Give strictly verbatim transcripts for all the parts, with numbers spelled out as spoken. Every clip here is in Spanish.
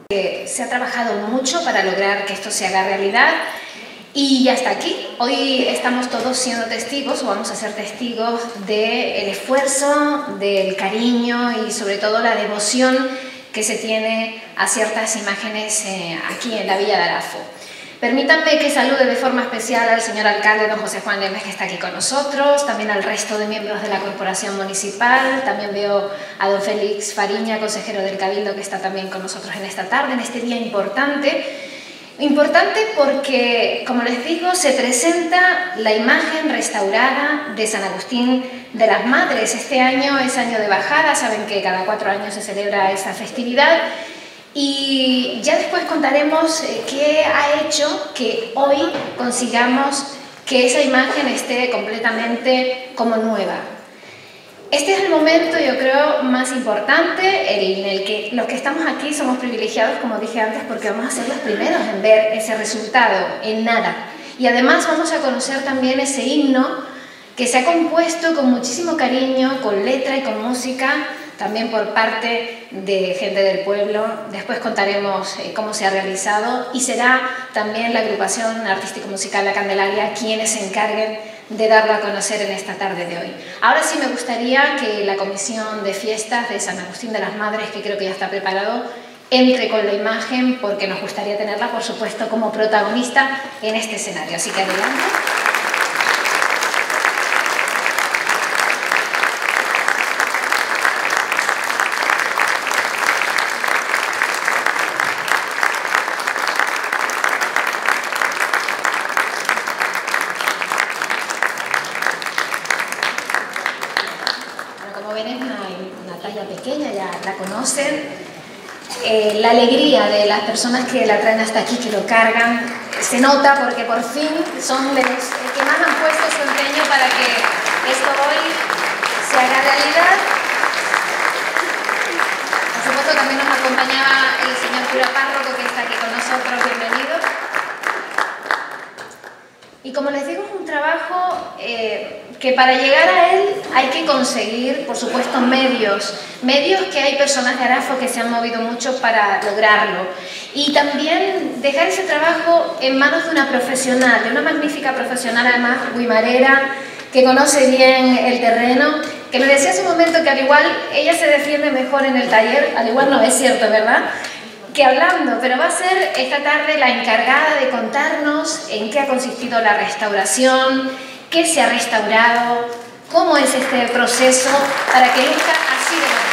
Se ha trabajado mucho para lograr que esto se haga realidad y hasta aquí. Hoy estamos todos siendo testigos, o vamos a ser testigos del esfuerzo, del cariño y sobre todo la devoción que se tiene a ciertas imágenes eh, aquí en la Villa de Arafo. Permítanme que salude de forma especial al señor alcalde, don José Juan Lemes, que está aquí con nosotros, también al resto de miembros de la Corporación Municipal, también veo a don Félix Fariña, consejero del Cabildo, que está también con nosotros en esta tarde, en este día importante. Importante porque, como les digo, se presenta la imagen restaurada de San Agustín de las Madres. Este año es año de bajada, saben que cada cuatro años se celebra esa festividad. Y ya después contaremos qué ha hecho que hoy consigamos que esa imagen esté completamente como nueva. Este es el momento, yo creo, más importante en el que los que estamos aquí somos privilegiados, como dije antes, porque vamos a ser los primeros en ver ese resultado, en nada. Y además vamos a conocer también ese himno que se ha compuesto con muchísimo cariño, con letra y con música, también por parte de gente del pueblo. Después contaremos eh, cómo se ha realizado y será también la agrupación artístico-musical La Candelaria quienes se encarguen de darlo a conocer en esta tarde de hoy. Ahora sí me gustaría que la Comisión de Fiestas de San Agustín de las Madres, que creo que ya está preparado, entre con la imagen porque nos gustaría tenerla, por supuesto, como protagonista en este escenario. Así que adelante. Eh, la alegría de las personas que la traen hasta aquí, que lo cargan, se nota porque por fin son los que más han puesto su empeño para que esto hoy se haga realidad. Por supuesto también nos acompañaba el señor cura párroco que está aquí con nosotros, bienvenido. Y como les digo, es un trabajo eh, que para llegar a él hay que conseguir, por supuesto, medios. Medios que hay personas de Arafo que se han movido mucho para lograrlo. Y también dejar ese trabajo en manos de una profesional, de una magnífica profesional además, guimarera, que conoce bien el terreno, que me decía hace un momento que al igual ella se defiende mejor en el taller, al igual no es cierto, ¿verdad?, que hablando, pero va a ser esta tarde la encargada de contarnos en qué ha consistido la restauración, qué se ha restaurado, cómo es este proceso para que luzca así de bonito.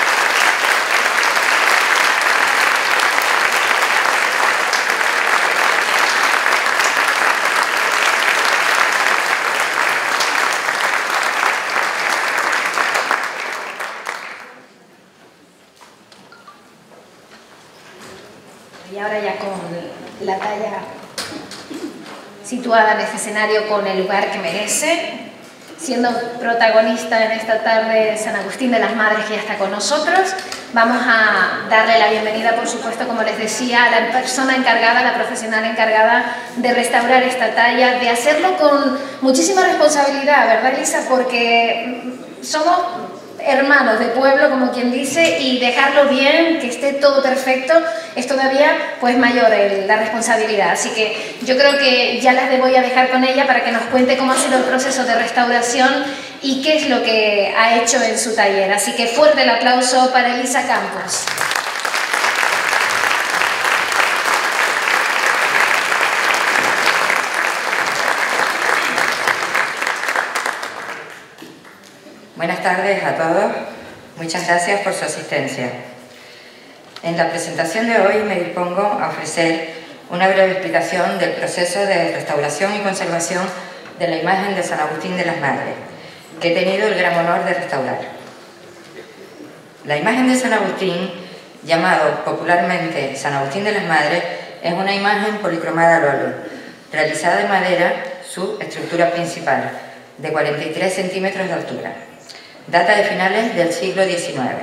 Y ahora ya con la talla situada en este escenario con el lugar que merece, siendo protagonista en esta tarde San Agustín de las Madres, que ya está con nosotros, vamos a darle la bienvenida, por supuesto, como les decía, a la persona encargada, la profesional encargada de restaurar esta talla, de hacerlo con muchísima responsabilidad, ¿verdad, Elisa? Porque somos hermanos de pueblo, como quien dice, y dejarlo bien, que esté todo perfecto, es todavía pues mayor el, la responsabilidad. Así que yo creo que ya las voy a dejar con ella para que nos cuente cómo ha sido el proceso de restauración y qué es lo que ha hecho en su taller. Así que fuerte el aplauso para Elisa Campos. Buenas tardes a todos, muchas gracias por su asistencia. En la presentación de hoy me dispongo a ofrecer una breve explicación del proceso de restauración y conservación de la imagen de San Agustín de las Madres, que he tenido el gran honor de restaurar. La imagen de San Agustín, llamado popularmente San Agustín de las Madres, es una imagen policromada al óleo, realizada de madera, su estructura principal, de cuarenta y tres centímetros de altura. Data de finales del siglo diecinueve.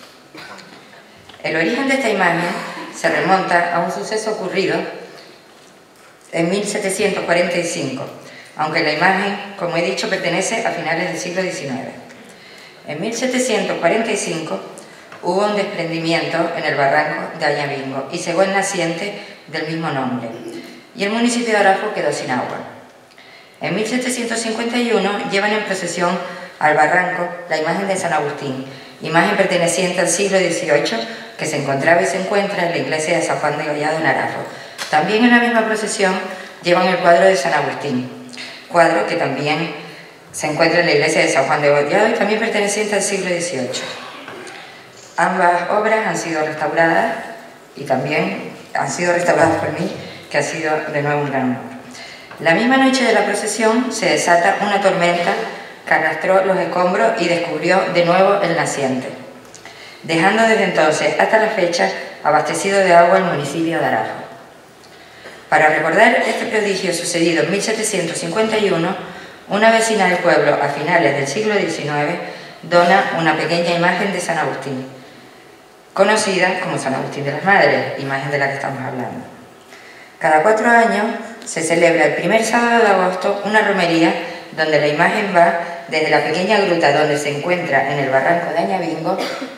El origen de esta imagen se remonta a un suceso ocurrido en mil setecientos cuarenta y cinco, aunque la imagen, como he dicho, pertenece a finales del siglo diecinueve. En mil setecientos cuarenta y cinco, hubo un desprendimiento en el barranco de Añabingo y cegó el naciente del mismo nombre, y el municipio de Arafo quedó sin agua. En mil setecientos cincuenta y uno llevan en procesión al barranco la imagen de San Agustín, imagen perteneciente al siglo dieciocho que se encontraba y se encuentra en la iglesia de San Juan de Collado en Arafo. También en la misma procesión llevan el cuadro de San Agustín, cuadro que también se encuentra en la iglesia de San Juan de Collado y también perteneciente al siglo dieciocho. Ambas obras han sido restauradas y también han sido restauradas por mí, que ha sido de nuevo un gran honor. La misma noche de la procesión se desata una tormenta que arrastró los escombros y descubrió de nuevo el naciente, dejando desde entonces hasta la fecha abastecido de agua el municipio de Arafo. Para recordar este prodigio sucedido en mil setecientos cincuenta y uno, una vecina del pueblo a finales del siglo diecinueve dona una pequeña imagen de San Agustín, conocida como San Agustín de las Madres, imagen de la que estamos hablando. Cada cuatro años se celebra el primer sábado de agosto una romería donde la imagen va desde la pequeña gruta donde se encuentra en el barranco de Añabingo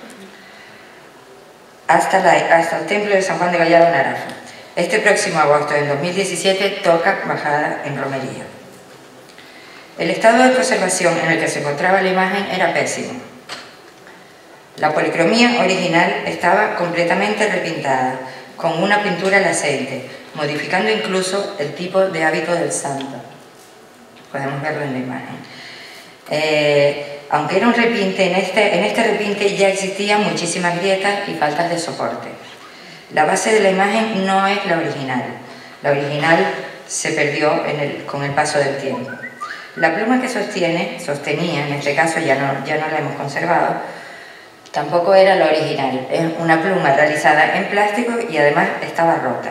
hasta, la, hasta el templo de San Juan de Collado en Arafo. Este próximo agosto del dos mil diecisiete toca bajada en romería. El estado de conservación en el que se encontraba la imagen era pésimo. La policromía original estaba completamente repintada, con una pintura al aceite, modificando incluso el tipo de hábito del santo. Podemos verlo en la imagen. Eh, aunque era un repinte, en este, en este repinte ya existían muchísimas grietas y faltas de soporte. La base de la imagen no es la original. La original se perdió en el, con el paso del tiempo. La pluma que sostiene, sostenía, en este caso ya no, ya no la hemos conservado, tampoco era la original. Es una pluma realizada en plástico y además estaba rota.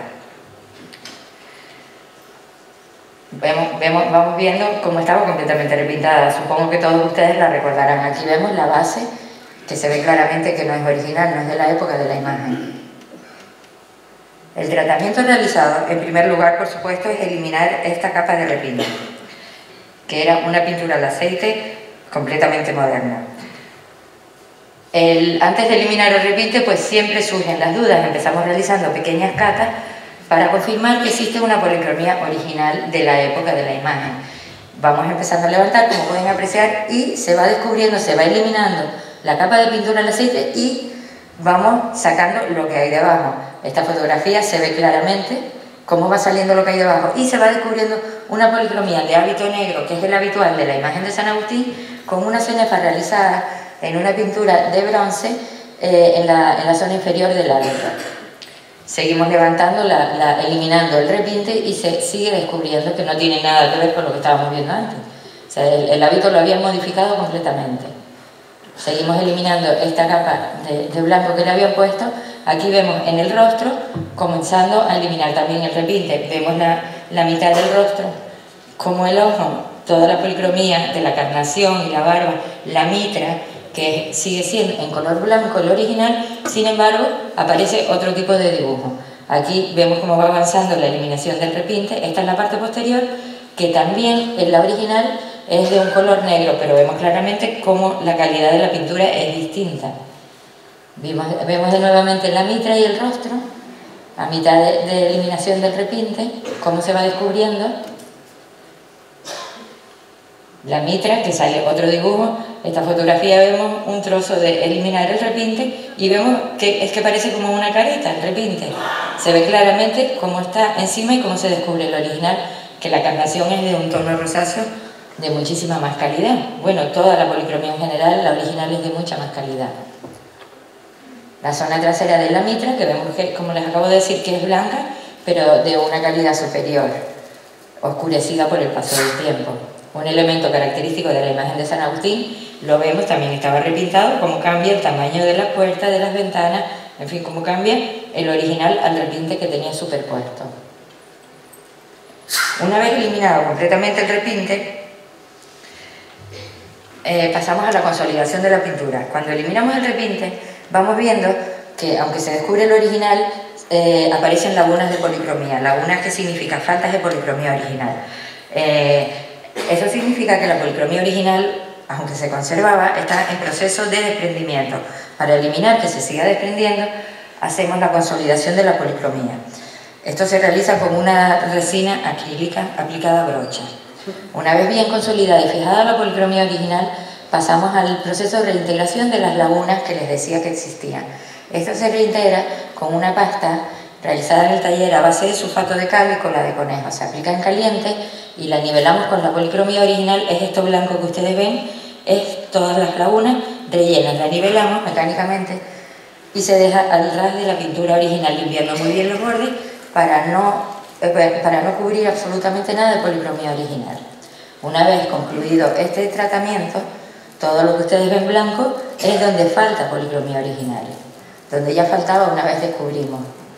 Vemos, vemos, vamos viendo cómo estaba completamente repintada. Supongo que todos ustedes la recordarán. Aquí vemos la base, que se ve claramente que no es original, no es de la época de la imagen. El tratamiento realizado, en primer lugar, por supuesto, es eliminar esta capa de repinte, que era una pintura al aceite completamente moderna. El, antes de eliminar el repinte, pues siempre surgen las dudas. Empezamos realizando pequeñas catas para confirmar que existe una policromía original de la época de la imagen. Vamos empezando a levantar, como pueden apreciar, y se va descubriendo, se va eliminando la capa de pintura al aceite y vamos sacando lo que hay debajo. Esta fotografía se ve claramente cómo va saliendo lo que hay debajo y se va descubriendo una policromía de hábito negro, que es el habitual de la imagen de San Agustín, con una cenefa realizada en una pintura de bronce eh, en, la, en la zona inferior del hábito. Seguimos levantando, la, la, eliminando el repinte y se sigue descubriendo que no tiene nada que ver con lo que estábamos viendo antes. O sea, el, el hábito lo habían modificado completamente. Seguimos eliminando esta capa de, de blanco que le habían puesto. Aquí vemos en el rostro, comenzando a eliminar también el repinte. Vemos la, la mitad del rostro, como el ojo, toda la policromía de la carnación y la barba, la mitra, que sigue siendo en color blanco el original, sin embargo, aparece otro tipo de dibujo. Aquí vemos cómo va avanzando la eliminación del repinte. Esta es la parte posterior, que también en la original es de un color negro, pero vemos claramente cómo la calidad de la pintura es distinta. Vemos, vemos de nuevamente la mitra y el rostro, a mitad de, de eliminación del repinte, cómo se va descubriendo la mitra, que sale otro dibujo. Esta fotografía vemos un trozo de eliminar el repinte y vemos que es que parece como una careta el repinte. Se ve claramente cómo está encima y cómo se descubre el original, que la carnación es de un tono rosáceo de muchísima más calidad. Bueno, toda la policromía en general, la original es de mucha más calidad. La zona trasera de la mitra, que vemos que, como les acabo de decir, que es blanca, pero de una calidad superior, oscurecida por el paso del tiempo. Un elemento característico de la imagen de San Agustín, lo vemos, también estaba repintado, cómo cambia el tamaño de la puerta, de las ventanas, en fin, cómo cambia el original al repinte que tenía superpuesto. Una vez eliminado completamente el repinte, eh, pasamos a la consolidación de la pintura. Cuando eliminamos el repinte, vamos viendo que, aunque se descubre el original, eh, aparecen lagunas de policromía. Lagunas que significa faltas de policromía original. Eh, Eso significa que la policromía original, aunque se conservaba, está en proceso de desprendimiento. Para eliminar que se siga desprendiendo, hacemos la consolidación de la policromía. Esto se realiza con una resina acrílica aplicada a brocha. Una vez bien consolidada y fijada la policromía original, pasamos al proceso de reintegración de las lagunas que les decía que existían. Esto se reintegra con una pasta realizada en el taller a base de sulfato de cal y cola de conejo. Se aplica en caliente y la nivelamos con la policromía original. Es esto blanco que ustedes ven, es todas las lagunas rellenas. La nivelamos mecánicamente y se deja al ras de la pintura original, limpiando muy bien los bordes para no, eh, para no cubrir absolutamente nada de policromía original. Una vez concluido este tratamiento, todo lo que ustedes ven blanco es donde falta policromía original, donde ya faltaba una vez descubrimos.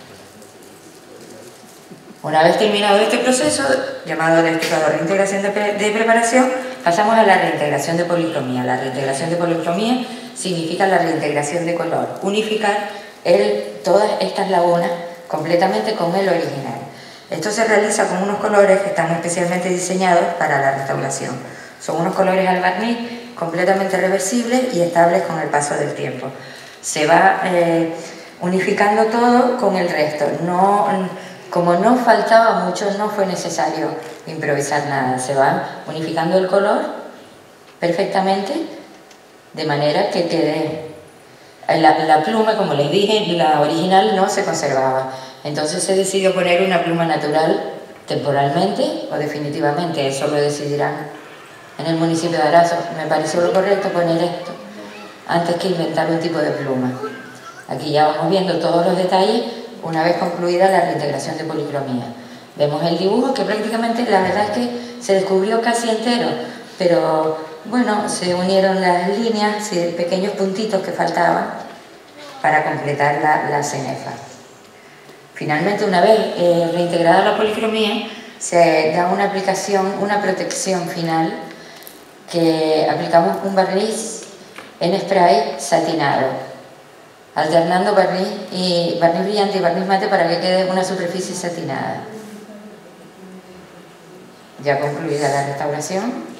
Una vez terminado este proceso, llamado el estado de reintegración de, pre de preparación, pasamos a la reintegración de policromía. La reintegración de policromía significa la reintegración de color, unificar el, todas estas lagunas completamente con el original. Esto se realiza con unos colores que están especialmente diseñados para la restauración. Son unos colores al barniz completamente reversibles y estables con el paso del tiempo. Se va eh, unificando todo con el resto. No, como no faltaba mucho, no fue necesario improvisar nada. Se va unificando el color perfectamente, de manera que quede... La, la pluma, como les dije, la original no se conservaba. Entonces se decidió poner una pluma natural temporalmente o definitivamente. Eso lo decidirán en el municipio de Arazo. Me pareció lo correcto poner esto antes que inventar un tipo de pluma. Aquí ya vamos viendo todos los detalles una vez concluida la reintegración de policromía. Vemos el dibujo que prácticamente la verdad es que se descubrió casi entero, pero bueno, se unieron las líneas y pequeños puntitos que faltaban para completar la, la cenefa. Finalmente, una vez eh, reintegrada la policromía, se da una aplicación, una protección final, que aplicamos un barniz en spray satinado, alternando barniz, y, barniz brillante y barniz mate para que quede una superficie satinada. Ya concluida la restauración.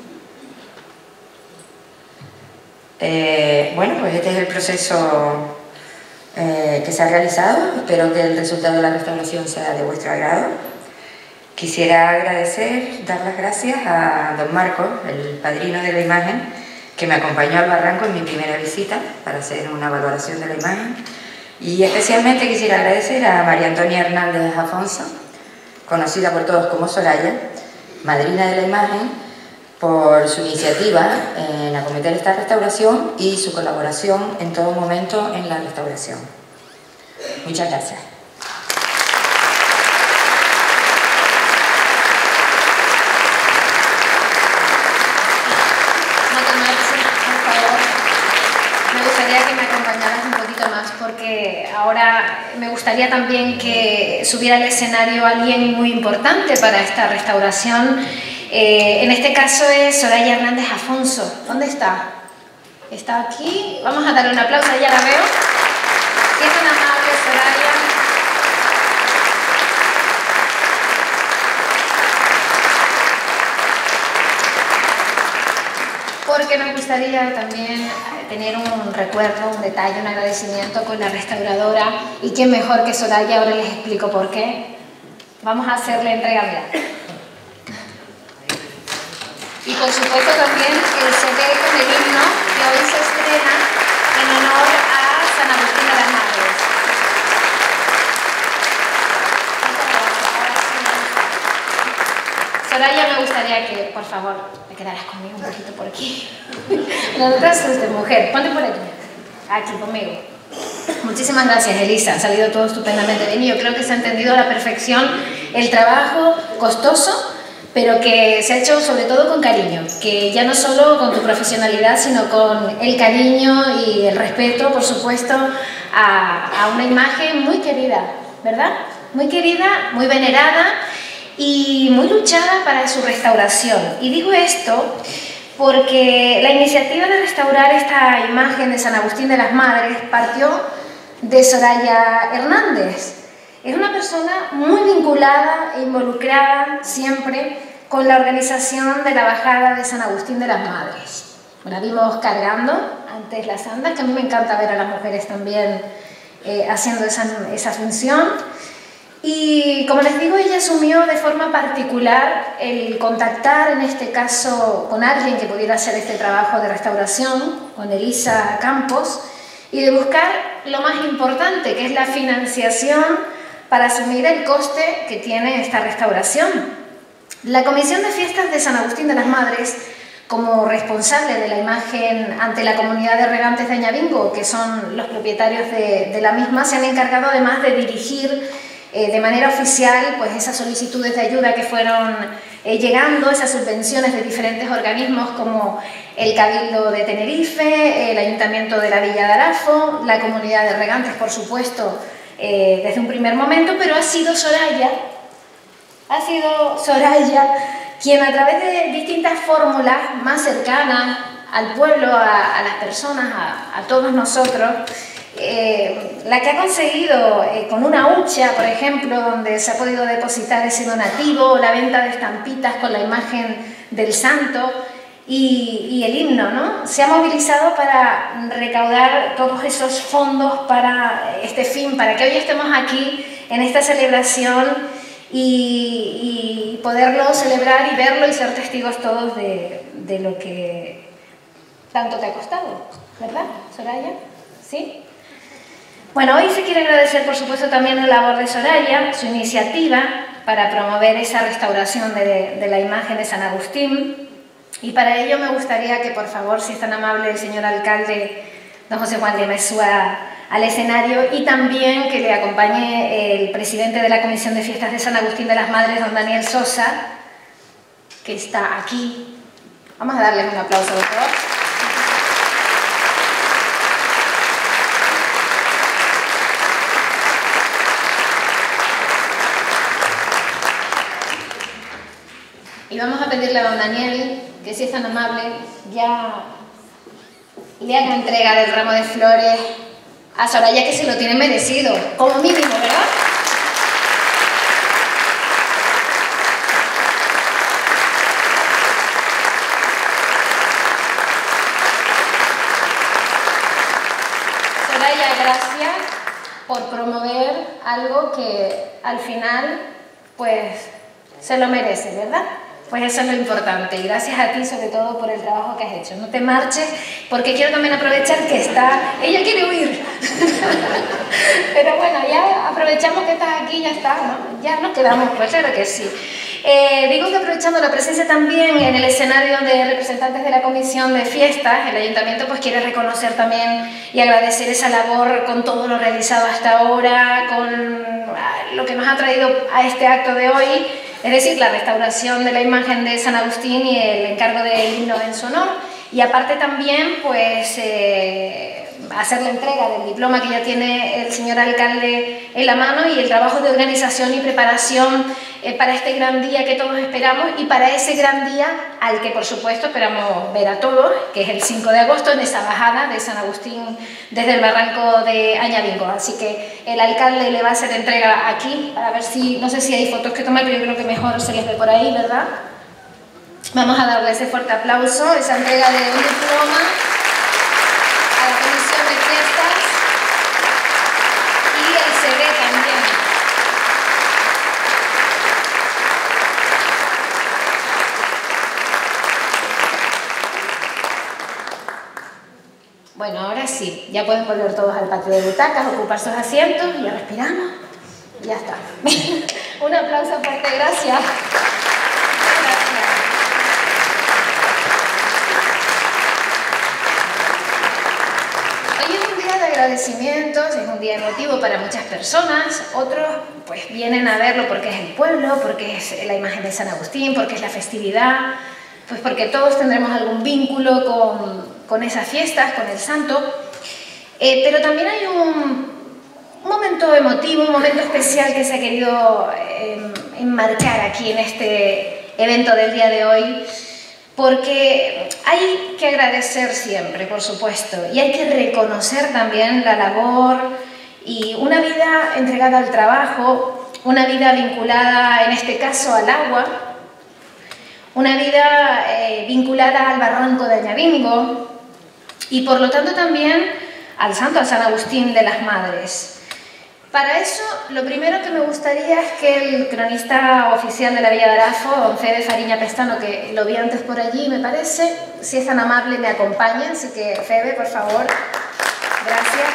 Eh, bueno, pues este es el proceso eh, que se ha realizado. Espero que el resultado de la restauración sea de vuestro agrado. Quisiera agradecer, dar las gracias a don Marcos, el padrino de la imagen, que me acompañó al barranco en mi primera visita para hacer una valoración de la imagen. Y especialmente quisiera agradecer a María Antonia Hernández Afonso, conocida por todos como Soraya, madrina de la imagen, por su iniciativa en acometer esta restauración y su colaboración en todo momento en la restauración. Muchas gracias. Porque ahora me gustaría también que subiera al escenario alguien muy importante para esta restauración. Eh, en este caso es Soraya Hernández Afonso. ¿Dónde está? Está aquí. Vamos a darle un aplauso, ya la veo. Qué tan amable, Soraya. Porque nos gustaría también tener un recuerdo, un detalle, un agradecimiento con la restauradora, y quién mejor que Soraya. Ahora les explico por qué. Vamos a hacerle entrega, mira. Y por supuesto también el C D con el himno que hoy se estrena en honor a San Agustín de las Madres. Soraya, me gustaría que, por favor, te quedaras conmigo un poquito por aquí. No te asustes, mujer. Ponte por aquí. Aquí, conmigo. Muchísimas gracias, Elisa. Ha salido todo estupendamente bien y yo creo que se ha entendido a la perfección el trabajo costoso, pero que se ha hecho sobre todo con cariño, que ya no solo con tu profesionalidad, sino con el cariño y el respeto, por supuesto, a, a una imagen muy querida, ¿verdad? Muy querida, muy venerada y muy luchada para su restauración. Y digo esto porque la iniciativa de restaurar esta imagen de San Agustín de las Madres partió de Soraya Hernández. Es una persona muy vinculada e involucrada siempre con la organización de la bajada de San Agustín de las Madres. La vimos cargando antes las andas, que a mí me encanta ver a las mujeres también eh, haciendo esa, esa función. Y como les digo, ella asumió de forma particular el contactar, en este caso, con alguien que pudiera hacer este trabajo de restauración, con Elisa Campos, y de buscar lo más importante, que es la financiación para asumir el coste que tiene esta restauración. La Comisión de Fiestas de San Agustín de las Madres, como responsable de la imagen ante la comunidad de regantes de Añabingo, que son los propietarios de, de la misma, se han encargado además de dirigir eh, de manera oficial pues, esas solicitudes de ayuda que fueron eh, llegando, esas subvenciones de diferentes organismos como el Cabildo de Tenerife, el Ayuntamiento de la Villa de Arafo, la comunidad de regantes, por supuesto, eh, desde un primer momento, pero ha sido Soraya, ha sido Soraya quien a través de distintas fórmulas más cercanas al pueblo, a, a las personas, a, a todos nosotros, eh, la que ha conseguido eh, con una hucha, por ejemplo, donde se ha podido depositar ese donativo, la venta de estampitas con la imagen del santo y, y el himno, ¿no? Se ha movilizado para recaudar todos esos fondos para este fin, para que hoy estemos aquí en esta celebración y, y poderlo celebrar y verlo y ser testigos todos de, de lo que tanto te ha costado, ¿verdad, Soraya? ¿Sí? Bueno, hoy se quiere agradecer, por supuesto, también la labor de Soraya, su iniciativa para promover esa restauración de, de la imagen de San Agustín, y para ello me gustaría que, por favor, si es tan amable el señor alcalde, don José Juan de Mesúa, al escenario, y también que le acompañe el presidente de la Comisión de Fiestas de San Agustín de las Madres, don Daniel Sosa, que está aquí. Vamos a darles un aplauso, por favor. Y vamos a pedirle a don Daniel que, si es tan amable, ya le haga entrega del ramo de flores a Soraya, que se lo tiene merecido, como mínimo, ¿verdad? Soraya, gracias por promover algo que al final, pues, se lo merece, ¿verdad? Pues eso es lo importante, y gracias a ti sobre todo por el trabajo que has hecho. No te marches, porque quiero también aprovechar que está... Ella quiere huir. Pero bueno, ya aprovechamos que estás aquí y ya está, ¿no? Ya nos quedamos, pues claro que sí. Eh, digo que aprovechando la presencia también en el escenario de representantes de la Comisión de Fiestas, el Ayuntamiento pues quiere reconocer también y agradecer esa labor con todo lo realizado hasta ahora, con lo que nos ha traído a este acto de hoy, es decir, la restauración de la imagen de San Agustín y el encargo del himno en su honor. Y aparte también, pues, eh, hacer la entrega del diploma que ya tiene el señor alcalde en la mano, y el trabajo de organización y preparación eh, para este gran día que todos esperamos, y para ese gran día al que, por supuesto, esperamos ver a todos, que es el cinco de agosto, en esa bajada de San Agustín desde el barranco de Añabingo. Así que el alcalde le va a hacer entrega aquí, para ver si, no sé si hay fotos que tomar, pero yo creo que mejor se les ve por ahí, ¿verdad? Vamos a darle ese fuerte aplauso, esa entrega de un diploma a la Comisión de Fiestas y el C D también. Bueno, ahora sí, ya pueden volver todos al patio de butacas, ocupar sus asientos, ya respiramos y ya está. Un aplauso fuerte, gracias. Agradecimientos, es un día emotivo para muchas personas, otros pues vienen a verlo porque es el pueblo, porque es la imagen de San Agustín, porque es la festividad, pues porque todos tendremos algún vínculo con, con esas fiestas, con el santo, eh, pero también hay un, un momento emotivo, un momento especial que se ha querido eh, enmarcar aquí en este evento del día de hoy, porque hay que agradecer siempre, por supuesto, y hay que reconocer también la labor y una vida entregada al trabajo, una vida vinculada, en este caso, al agua, una vida eh, vinculada al barranco de Añabingo, y por lo tanto también al santo, a San Agustín de las Madres. Para eso, lo primero que me gustaría es que el cronista oficial de la Villa de Arafo, don Fede Fariña Pestano, que lo vi antes por allí, me parece, si es tan amable, me acompañe. Así que, Fede, por favor. Gracias.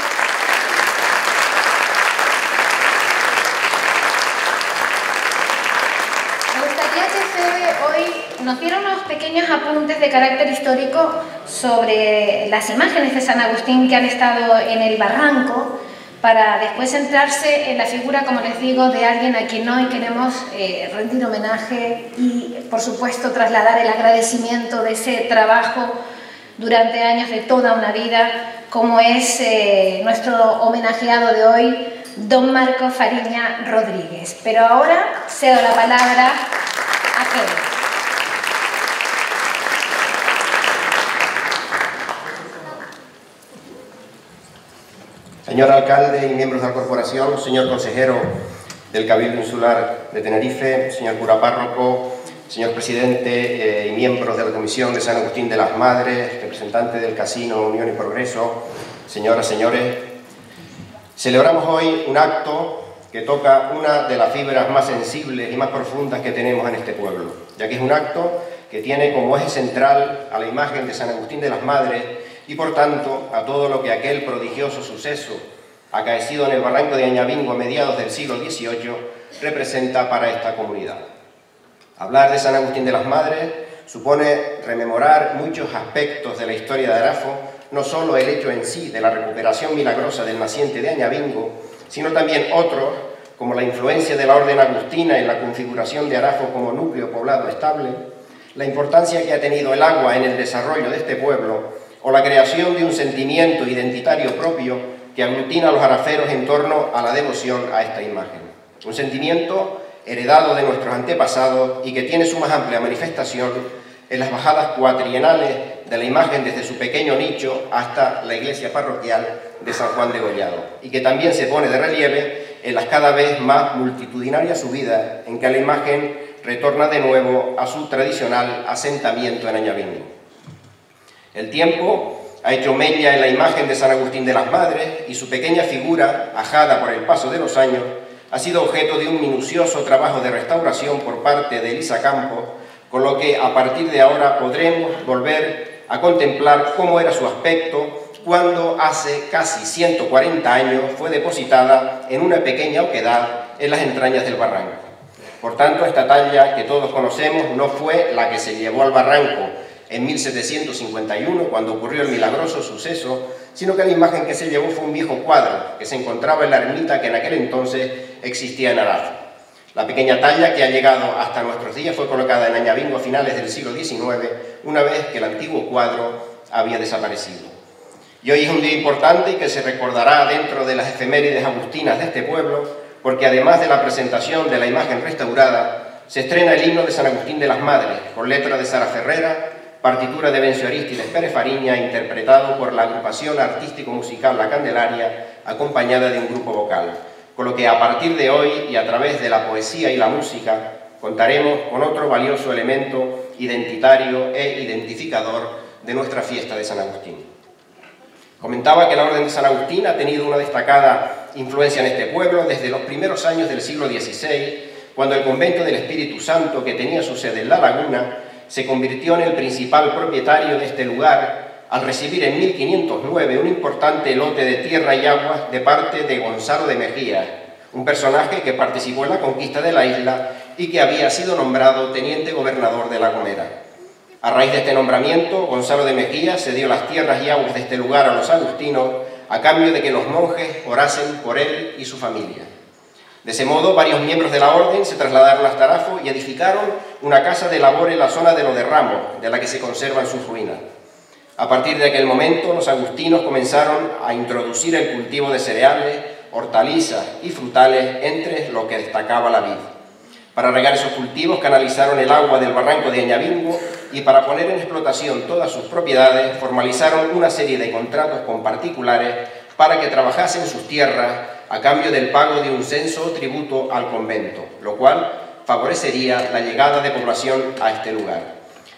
Me gustaría que Fede hoy nos diera unos pequeños apuntes de carácter histórico sobre las imágenes de San Agustín que han estado en el barranco, para después centrarse en la figura, como les digo, de alguien a quien hoy queremos eh, rendir homenaje y, por supuesto, trasladar el agradecimiento de ese trabajo durante años de toda una vida, como es eh, nuestro homenajeado de hoy, don Marco Fariña Rodríguez. Pero ahora cedo la palabra a Fede. Señor alcalde y miembros de la corporación, señor consejero del Cabildo Insular de Tenerife, señor cura párroco, señor presidente eh, y miembros de la Comisión de San Agustín de las Madres, representante del Casino Unión y Progreso, señoras, señores, celebramos hoy un acto que toca una de las fibras más sensibles y más profundas que tenemos en este pueblo, ya que es un acto que tiene como eje central a la imagen de San Agustín de las Madres y, por tanto, a todo lo que aquel prodigioso suceso acaecido en el barranco de Añabingo a mediados del siglo dieciocho representa para esta comunidad. Hablar de San Agustín de las Madres supone rememorar muchos aspectos de la historia de Arafo, no solo el hecho en sí de la recuperación milagrosa del naciente de Añabingo, sino también otros, como la influencia de la orden agustina en la configuración de Arafo como núcleo poblado estable, la importancia que ha tenido el agua en el desarrollo de este pueblo, o la creación de un sentimiento identitario propio que aglutina a los araferos en torno a la devoción a esta imagen. Un sentimiento heredado de nuestros antepasados y que tiene su más amplia manifestación en las bajadas cuatrienales de la imagen desde su pequeño nicho hasta la iglesia parroquial de San Juan de Gollado, y que también se pone de relieve en las cada vez más multitudinarias subidas en que la imagen retorna de nuevo a su tradicional asentamiento en Añabingo. El tiempo ha hecho mella en la imagen de San Agustín de las Madres y su pequeña figura, ajada por el paso de los años, ha sido objeto de un minucioso trabajo de restauración por parte de Elisa Campos, con lo que a partir de ahora podremos volver a contemplar cómo era su aspecto cuando hace casi ciento cuarenta años fue depositada en una pequeña oquedad en las entrañas del barranco. Por tanto, esta talla que todos conocemos no fue la que se llevó al barranco en mil setecientos cincuenta y uno, cuando ocurrió el milagroso suceso, sino que la imagen que se llevó fue un viejo cuadro que se encontraba en la ermita que en aquel entonces existía en Arafo. La pequeña talla que ha llegado hasta nuestros días fue colocada en Añabingo a finales del siglo diecinueve, una vez que el antiguo cuadro había desaparecido. Y hoy es un día importante y que se recordará dentro de las efemérides agustinas de este pueblo, porque además de la presentación de la imagen restaurada, se estrena el himno de San Agustín de las Madres, con letra de Sara Ferrera, partitura de Vencio Arístides Pérez Fariña, interpretado por la agrupación artístico-musical La Candelaria, acompañada de un grupo vocal. Con lo que a partir de hoy, y a través de la poesía y la música, contaremos con otro valioso elemento identitario e identificador de nuestra fiesta de San Agustín. Comentaba que la Orden de San Agustín ha tenido una destacada influencia en este pueblo desde los primeros años del siglo dieciséis, cuando el convento del Espíritu Santo, que tenía su sede en La Laguna, se convirtió en el principal propietario de este lugar al recibir en mil quinientos nueve un importante lote de tierra y agua de parte de Gonzalo de Mejía, un personaje que participó en la conquista de la isla y que había sido nombrado teniente gobernador de La Gomera. A raíz de este nombramiento, Gonzalo de Mejía cedió las tierras y aguas de este lugar a los agustinos a cambio de que los monjes orasen por él y su familia. De ese modo, varios miembros de la orden se trasladaron hasta Arafo y edificaron una casa de labor en la zona de Lo de Ramos, de la que se conservan sus ruinas. A partir de aquel momento, los agustinos comenzaron a introducir el cultivo de cereales, hortalizas y frutales entre lo que destacaba la vid. Para regar esos cultivos canalizaron el agua del barranco de Añabingo y para poner en explotación todas sus propiedades formalizaron una serie de contratos con particulares para que trabajasen sus tierras a cambio del pago de un censo o tributo al convento, lo cual favorecería la llegada de población a este lugar.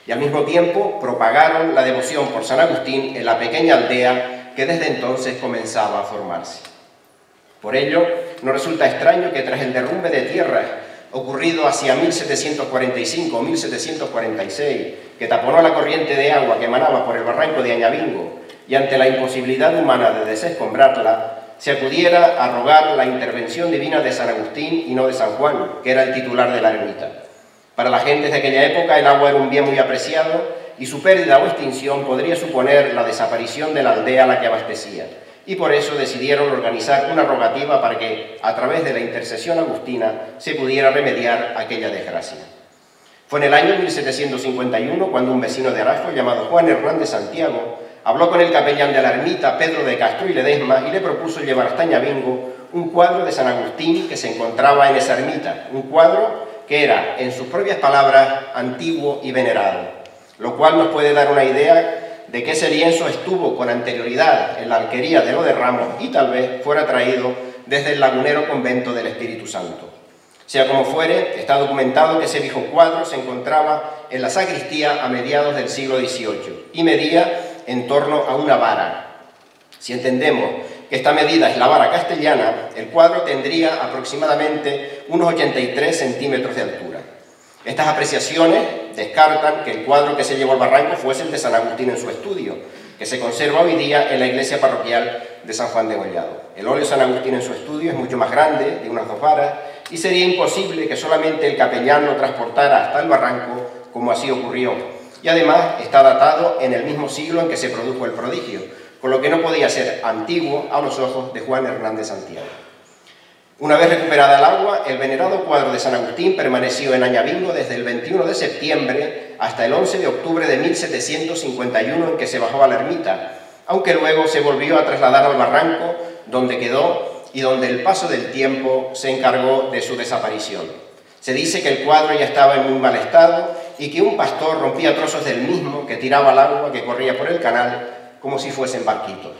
y al mismo tiempo propagaron la devoción por San Agustín en la pequeña aldea que desde entonces comenzaba a formarse. Por ello, no resulta extraño que tras el derrumbe de tierras ocurrido hacia mil setecientos cuarenta y cinco o mil setecientos cuarenta y seis, que taponó la corriente de agua que emanaba por el barranco de Añabingo, y ante la imposibilidad humana de desescombrarla, se acudiera a rogar la intervención divina de San Agustín y no de San Juan, que era el titular de la ermita. Para las gentes de aquella época el agua era un bien muy apreciado y su pérdida o extinción podría suponer la desaparición de la aldea a la que abastecía, y por eso decidieron organizar una rogativa para que, a través de la intercesión agustina, se pudiera remediar aquella desgracia. Fue en el año mil setecientos cincuenta y uno cuando un vecino de Arafo, llamado Juan Hernández Santiago, habló con el capellán de la ermita, Pedro de Castro y Ledesma, y le propuso llevar hasta Añabingo un cuadro de San Agustín que se encontraba en esa ermita, un cuadro que era, en sus propias palabras, antiguo y venerado, lo cual nos puede dar una idea de que ese lienzo estuvo con anterioridad en la alquería de Lo de Ramos y tal vez fuera traído desde el lagunero convento del Espíritu Santo. Sea como fuere, está documentado que ese viejo cuadro se encontraba en la sacristía a mediados del siglo dieciocho y medía en torno a una vara. Si entendemos que esta medida es la vara castellana, el cuadro tendría aproximadamente unos ochenta y tres centímetros de altura. Estas apreciaciones descartan que el cuadro que se llevó al barranco fuese el de San Agustín en su estudio, que se conserva hoy día en la iglesia parroquial de San Juan de Gollado. El óleo San Agustín en su estudio es mucho más grande, de unas dos varas, y sería imposible que solamente el capellán lo transportara hasta el barranco, como así ocurrió. Y además está datado en el mismo siglo en que se produjo el prodigio, con lo que no podía ser antiguo a los ojos de Juan Hernández Santiago. Una vez recuperada el agua, el venerado cuadro de San Agustín permaneció en Añabingo desde el veintiuno de septiembre hasta el once de octubre de mil setecientos cincuenta y uno, en que se bajó a la ermita, aunque luego se volvió a trasladar al barranco, donde quedó y donde el paso del tiempo se encargó de su desaparición. Se dice que el cuadro ya estaba en muy mal estado y que un pastor rompía trozos del mismo que tiraba al agua que corría por el canal como si fuesen barquitos.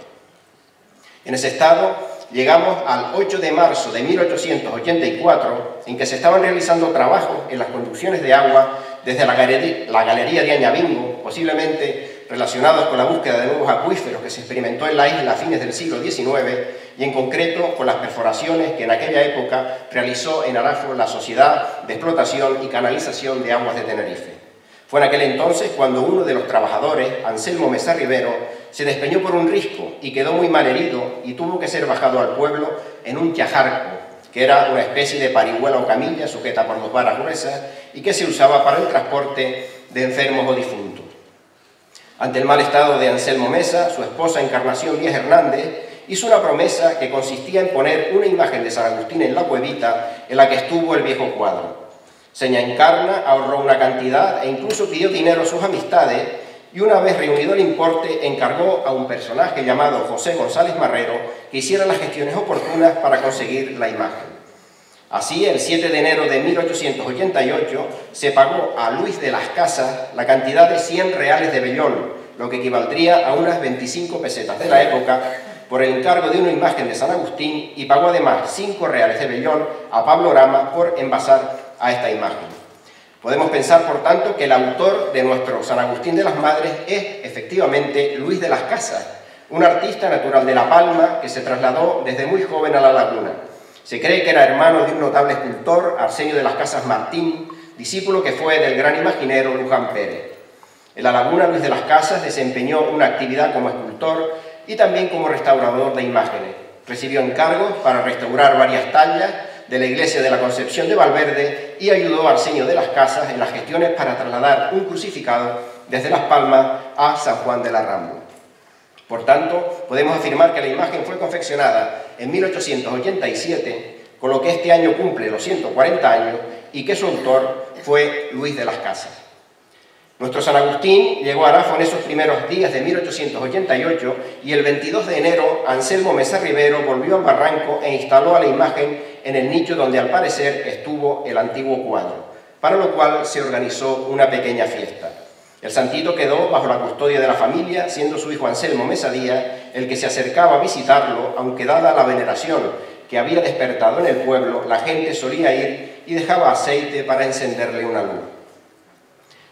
En ese estado llegamos al ocho de marzo de mil ochocientos ochenta y cuatro, en que se estaban realizando trabajos en las conducciones de agua desde la galería, la galería de Añabingo, posiblemente relacionados con la búsqueda de nuevos acuíferos que se experimentó en la isla a fines del siglo diecinueve, y en concreto con las perforaciones que en aquella época realizó en Arafo la Sociedad de Explotación y Canalización de Aguas de Tenerife. Fue en aquel entonces cuando uno de los trabajadores, Anselmo Mesa Rivero, se despeñó por un risco y quedó muy mal herido y tuvo que ser bajado al pueblo en un chajarco, que era una especie de parihuela o camilla sujeta por dos varas gruesas y que se usaba para el transporte de enfermos o difuntos. Ante el mal estado de Anselmo Mesa, su esposa Encarnación Díaz Hernández hizo una promesa que consistía en poner una imagen de San Agustín en la cuevita en la que estuvo el viejo cuadro. Seña Encarna ahorró una cantidad e incluso pidió dinero a sus amistades, y una vez reunido el importe encargó a un personaje llamado José González Marrero que hiciera las gestiones oportunas para conseguir la imagen. Así, el siete de enero de mil ochocientos ochenta y ocho se pagó a Luis de las Casas la cantidad de cien reales de vellón, lo que equivaldría a unas veinticinco pesetas de la época, por el encargo de una imagen de San Agustín, y pagó además cinco reales de vellón a Pablo Rama por envasar a esta imagen. Podemos pensar, por tanto, que el autor de nuestro San Agustín de las Madres es, efectivamente, Luis de las Casas, un artista natural de La Palma que se trasladó desde muy joven a La Laguna. Se cree que era hermano de un notable escultor, Arsenio de las Casas Martín, discípulo que fue del gran imaginero Luján Pérez. En La Laguna, Luis de las Casas desempeñó una actividad como escultor y también como restaurador de imágenes. Recibió encargos para restaurar varias tallas de la iglesia de la Concepción de Valverde y ayudó a Arsenio de las Casas en las gestiones para trasladar un crucificado desde Las Palmas a San Juan de la Rambla. Por tanto, podemos afirmar que la imagen fue confeccionada en mil ochocientos ochenta y siete, con lo que este año cumple los ciento cuarenta años, y que su autor fue Luis de las Casas. Nuestro San Agustín llegó a Arafo en esos primeros días de mil ochocientos ochenta y ocho y el veintidós de enero Anselmo Mesa Rivero volvió al barranco e instaló a la imagen en el nicho donde al parecer estuvo el antiguo cuadro, para lo cual se organizó una pequeña fiesta. El santito quedó bajo la custodia de la familia, siendo su hijo Anselmo Mesa Díaz el que se acercaba a visitarlo, aunque dada la veneración que había despertado en el pueblo, la gente solía ir y dejaba aceite para encenderle una luz.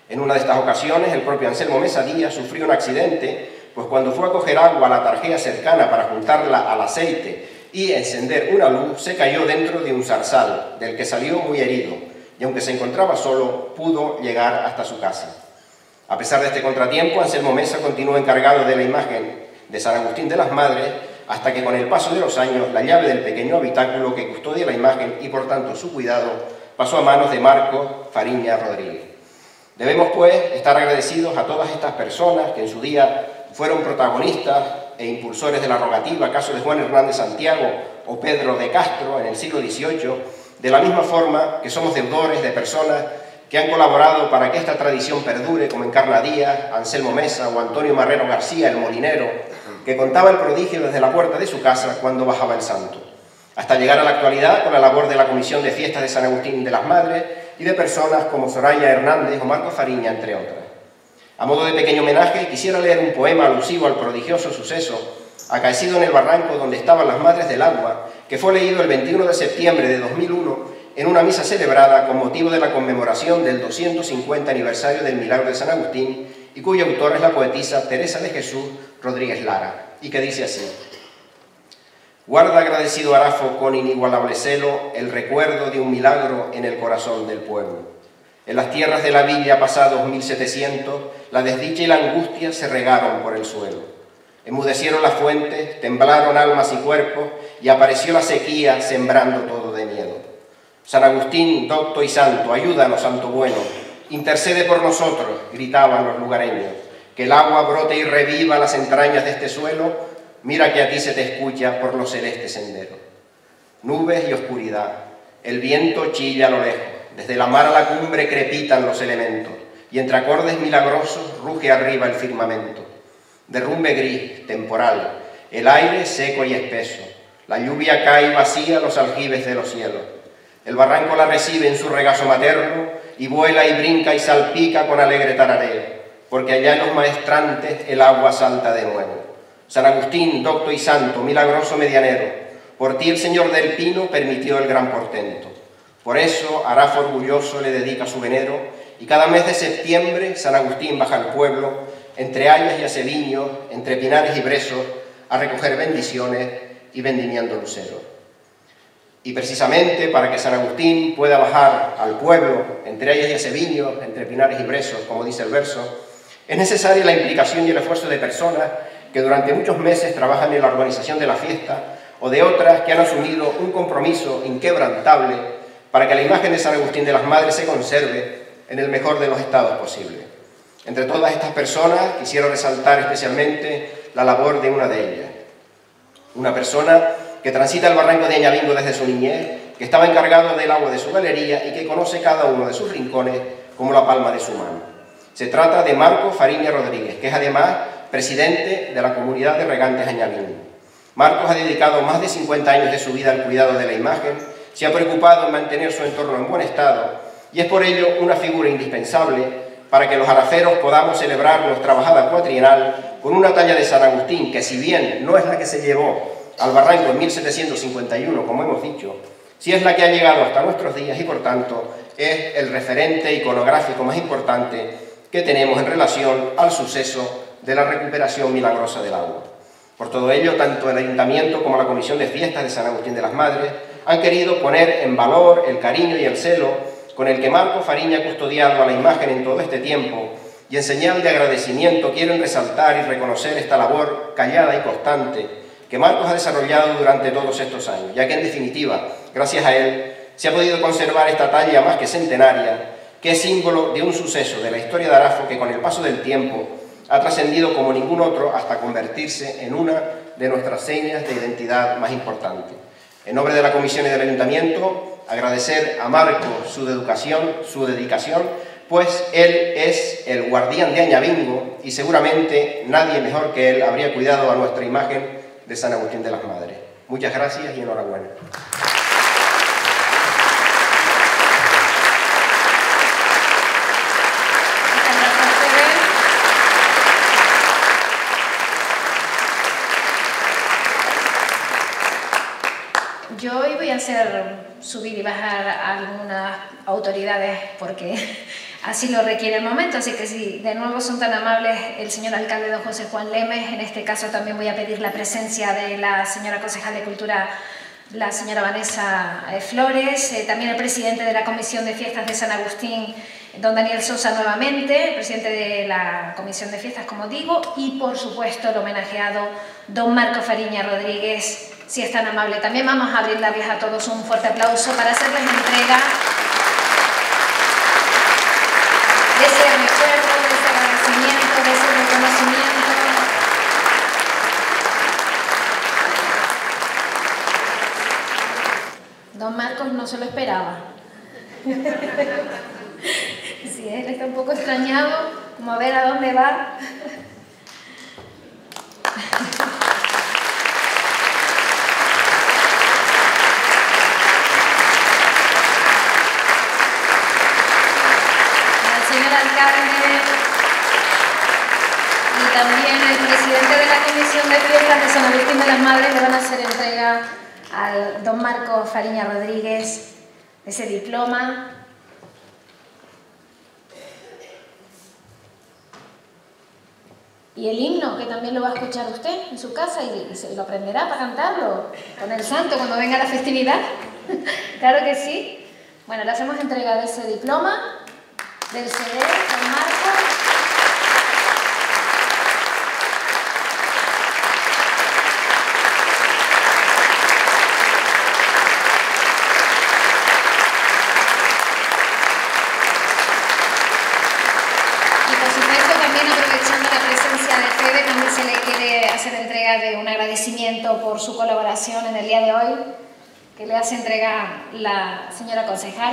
En una de estas ocasiones, el propio Anselmo Mesa Díaz sufrió un accidente, pues cuando fue a coger agua a la tarjea cercana para juntarla al aceite y encender una luz, se cayó dentro de un zarzal, del que salió muy herido, y aunque se encontraba solo, pudo llegar hasta su casa. A pesar de este contratiempo, Anselmo Mesa continuó encargado de la imagen de San Agustín de las Madres, hasta que con el paso de los años la llave del pequeño habitáculo que custodia la imagen y por tanto su cuidado pasó a manos de Marcos Fariña Rodríguez. Debemos pues estar agradecidos a todas estas personas que en su día fueron protagonistas e impulsores de la rogativa, caso de Juan Hernández Santiago o Pedro de Castro en el siglo dieciocho, de la misma forma que somos deudores de personas que han colaborado para que esta tradición perdure, como Encarna Díaz, Anselmo Mesa o Antonio Marrero García, el molinero, que contaba el prodigio desde la puerta de su casa cuando bajaba el santo, hasta llegar a la actualidad con la labor de la Comisión de Fiestas de San Agustín de las Madres y de personas como Soraya Hernández o Marco Fariña, entre otras. A modo de pequeño homenaje, quisiera leer un poema alusivo al prodigioso suceso acaecido en el barranco donde estaban las Madres del Agua, que fue leído el veintiuno de septiembre de dos mil uno en una misa celebrada con motivo de la conmemoración del doscientos cincuenta aniversario del milagro de San Agustín y cuya autora es la poetisa Teresa de Jesús Rodríguez Lara, y que dice así: guarda agradecido Arafo con inigualable celo el recuerdo de un milagro en el corazón del pueblo. En las tierras de la villa pasados mil setecientos, la desdicha y la angustia se regaron por el suelo. Enmudecieron las fuentes, temblaron almas y cuerpos, y apareció la sequía sembrando todo de miedo. San Agustín, docto y santo, ayúdanos, santo bueno, intercede por nosotros, gritaban los lugareños, que el agua brote y reviva las entrañas de este suelo, mira que a ti se te escucha por los celestes senderos. Nubes y oscuridad, el viento chilla a lo lejos, desde la mar a la cumbre crepitan los elementos, y entre acordes milagrosos ruge arriba el firmamento. Derrumbe gris, temporal, el aire seco y espeso, la lluvia cae vacía los aljibes de los cielos. El barranco la recibe en su regazo materno y vuela y brinca y salpica con alegre tarareo, porque allá en los maestrantes el agua salta de nuevo. San Agustín, docto y santo, milagroso medianero, por ti el Señor del Pino permitió el gran portento. Por eso Arafo orgulloso le dedica su venero, y cada mes de septiembre San Agustín baja al pueblo, entre hayas y aceviños, entre pinares y brezos, a recoger bendiciones y vendimiando luceros. Y precisamente para que San Agustín pueda bajar al pueblo, entre hayas y aceviños, entre pinares y brezos, como dice el verso, es necesaria la implicación y el esfuerzo de personas que durante muchos meses trabajan en la organización de la fiesta, o de otras que han asumido un compromiso inquebrantable para que la imagen de San Agustín de las Madres se conserve en el mejor de los estados posibles. Entre todas estas personas quisiera resaltar especialmente la labor de una de ellas, una persona que transita el barranco de Añabingo desde su niñez, que estaba encargado del agua de su galería y que conoce cada uno de sus rincones como la palma de su mano. Se trata de Marcos Fariña Rodríguez, que es además presidente de la comunidad de regantes Añabingo. Marcos ha dedicado más de cincuenta años de su vida al cuidado de la imagen, se ha preocupado en mantener su entorno en buen estado y es por ello una figura indispensable para que los araferos podamos celebrar nuestra bajada cuatrienal con una talla de San Agustín que, si bien no es la que se llevó al barranco en mil setecientos cincuenta y uno, como hemos dicho, sí es la que ha llegado hasta nuestros días y, por tanto, es el referente iconográfico más importante que tenemos en relación al suceso de la recuperación milagrosa del agua. Por todo ello, tanto el Ayuntamiento como la Comisión de Fiestas de San Agustín de las Madres han querido poner en valor el cariño y el celo con el que Marcos Fariña ha custodiado a la imagen en todo este tiempo, y en señal de agradecimiento quieren resaltar y reconocer esta labor callada y constante que Marcos ha desarrollado durante todos estos años, ya que en definitiva, gracias a él, se ha podido conservar esta talla más que centenaria, que es símbolo de un suceso de la historia de Arafo que con el paso del tiempo ha trascendido como ningún otro hasta convertirse en una de nuestras señas de identidad más importantes. En nombre de la Comisión y del Ayuntamiento, agradecer a Marcos su dedicación, su dedicación, pues él es el guardián de Añabingo y seguramente nadie mejor que él habría cuidado a nuestra imagen de San Agustín de las Madres. Muchas gracias y enhorabuena. Yo Yo hoy voy a hacer subir y bajar a algunas autoridades porque así lo requiere el momento, así que si de nuevo son tan amables el señor alcalde don José Juan Lemes, en este caso también voy a pedir la presencia de la señora concejal de Cultura, la señora Vanessa Flores, eh, también el presidente de la Comisión de Fiestas de San Agustín, don Daniel Sosa nuevamente, el presidente de la Comisión de Fiestas, como digo, y por supuesto el homenajeado don Marco Fariña Rodríguez, si es tan amable. También vamos a brindarles a todos un fuerte aplauso para hacerles entrega de ese recuerdo, de ese agradecimiento, de ese reconocimiento. Don Marcos no se lo esperaba. Sí, él está un poco extrañado, como a ver a dónde va. Alcalde y también el presidente de la Comisión de Fiestas de San Agustín de las Madres le van a hacer entrega al don Marco Fariña Rodríguez de ese diploma. Y el himno, que también lo va a escuchar usted en su casa y se lo aprenderá para cantarlo con el santo cuando venga la festividad. Claro que sí. Bueno, le hacemos entrega de ese diploma del C D, don Marco. Y por supuesto también aprovechando la presencia de Fede, también se le quiere hacer entrega de un agradecimiento por su colaboración en el día de hoy, que le hace entrega la señora concejal.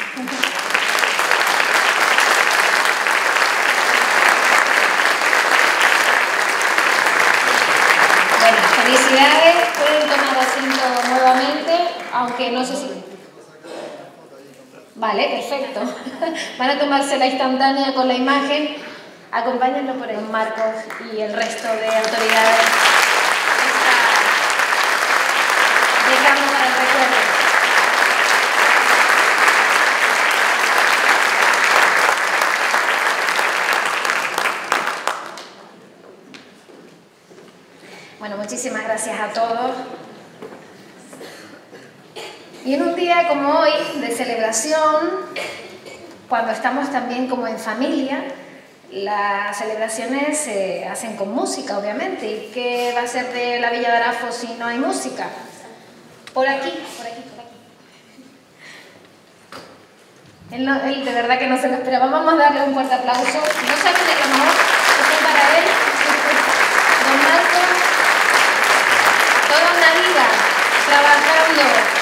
Bueno, felicidades, pueden tomar asiento nuevamente, aunque no sé si... Vale, perfecto. Van a tomarse la instantánea con la imagen. Acompáñenlo por el Marcos y el resto de autoridades. Dejamos para el recuerdo. Bueno, muchísimas gracias a todos. Y en un día como hoy, de celebración, cuando estamos también como en familia, las celebraciones se hacen con música, obviamente. ¿Y qué va a ser de la Villa de Arafo si no hay música? Por aquí, por aquí, por aquí. Él, no, él de verdad que no se lo esperaba. Vamos a darle un fuerte aplauso. No saben de lo mejor que fue para él. Don Marco, toda una vida trabajando.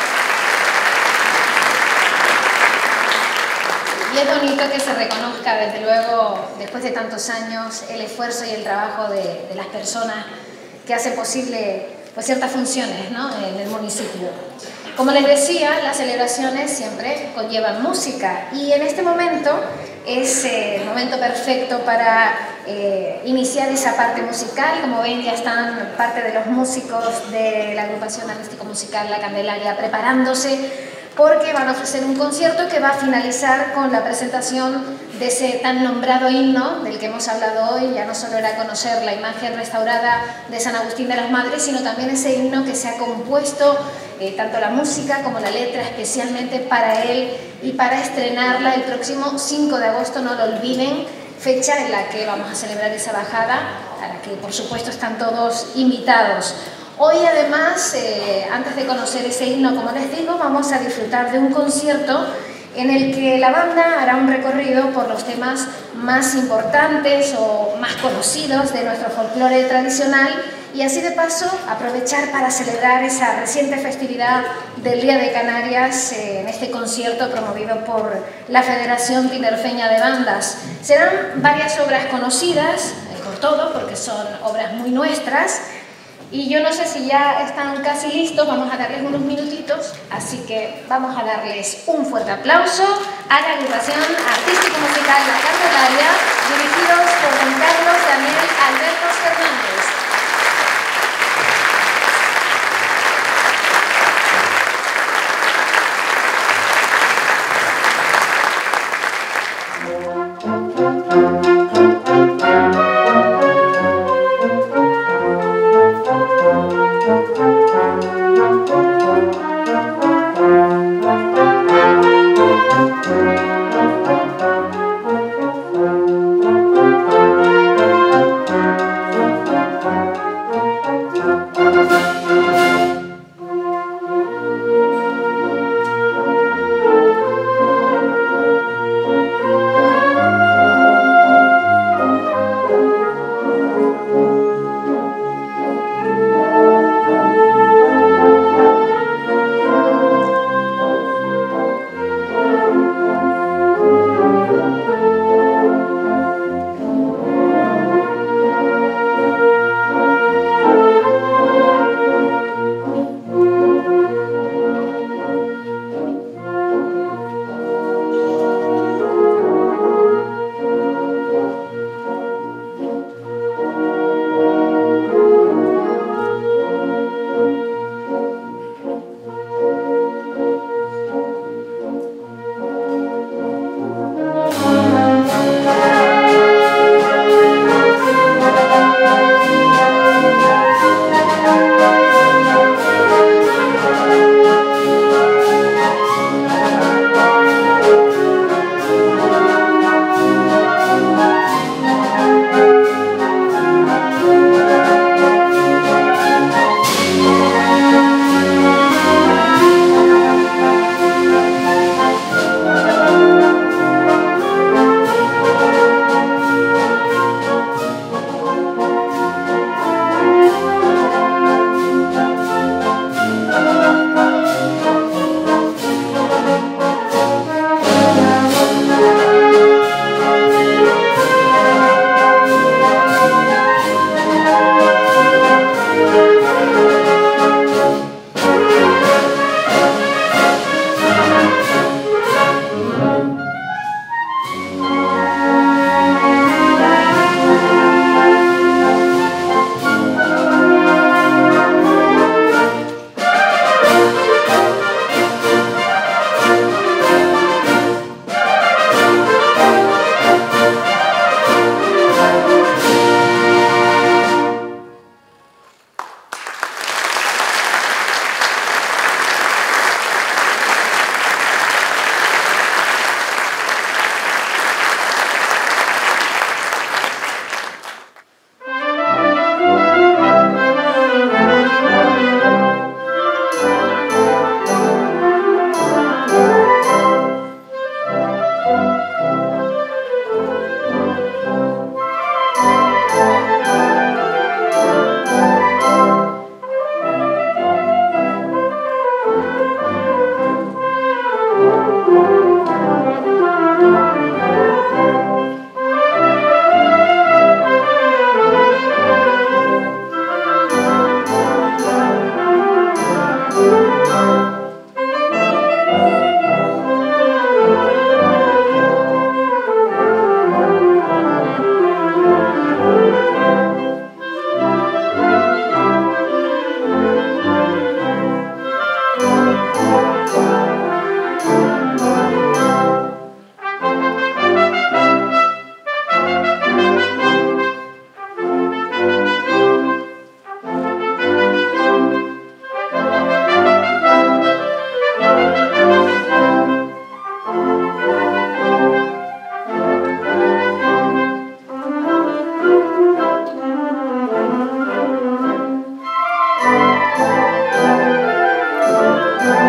Y es bonito que se reconozca, desde luego, después de tantos años, el esfuerzo y el trabajo de, de las personas que hacen posible pues, ciertas funciones, ¿no?, en el municipio. Como les decía, las celebraciones siempre conllevan música y en este momento es eh, el momento perfecto para eh, iniciar esa parte musical. Como ven, ya están parte de los músicos de la agrupación artístico-musical La Candelaria preparándose, porque van a ofrecer un concierto que va a finalizar con la presentación de ese tan nombrado himno del que hemos hablado hoy. Ya no solo era conocer la imagen restaurada de San Agustín de las Madres, sino también ese himno que se ha compuesto, eh, tanto la música como la letra, especialmente para él y para estrenarla el próximo cinco de agosto, no lo olviden, fecha en la que vamos a celebrar esa bajada, a la que por supuesto están todos invitados. Hoy además, eh, antes de conocer ese himno, como les digo, vamos a disfrutar de un concierto en el que la banda hará un recorrido por los temas más importantes o más conocidos de nuestro folclore tradicional y así de paso aprovechar para celebrar esa reciente festividad del Día de Canarias eh, en este concierto promovido por la Federación Tinerfeña de Bandas. Serán varias obras conocidas, eh, por todo, porque son obras muy nuestras. Y yo no sé si ya están casi listos, vamos a darles unos minutitos, así que vamos a darles un fuerte aplauso a la agrupación artístico-musical La Candelaria, dirigidos por don Carlos Daniel Alberto Fernández.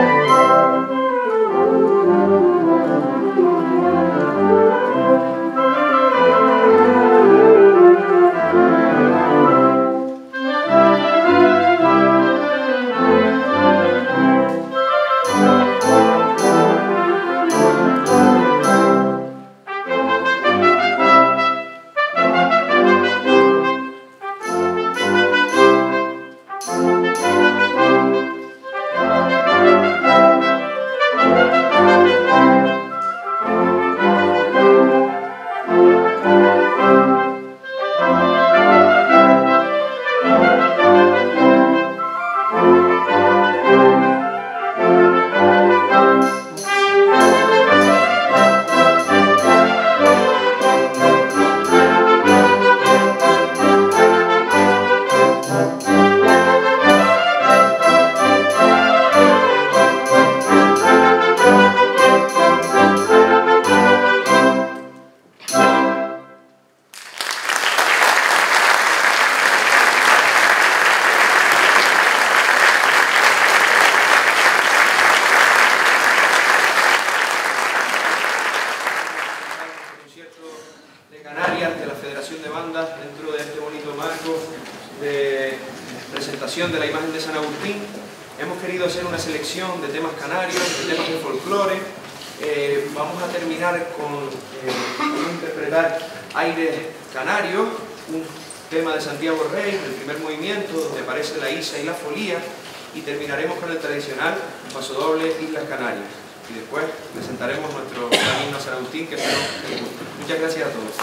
De la imagen de San Agustín, hemos querido hacer una selección de temas canarios, de temas de folclore. Eh, vamos a terminar con, eh, con interpretar Aires Canarios, un tema de Santiago Rey, el primer movimiento, donde aparece la Isa y la Folía, y terminaremos con el tradicional pasodoble Islas Canarias. Y después presentaremos nuestro himno a San Agustín, que espero que les guste. Muchas gracias a todos.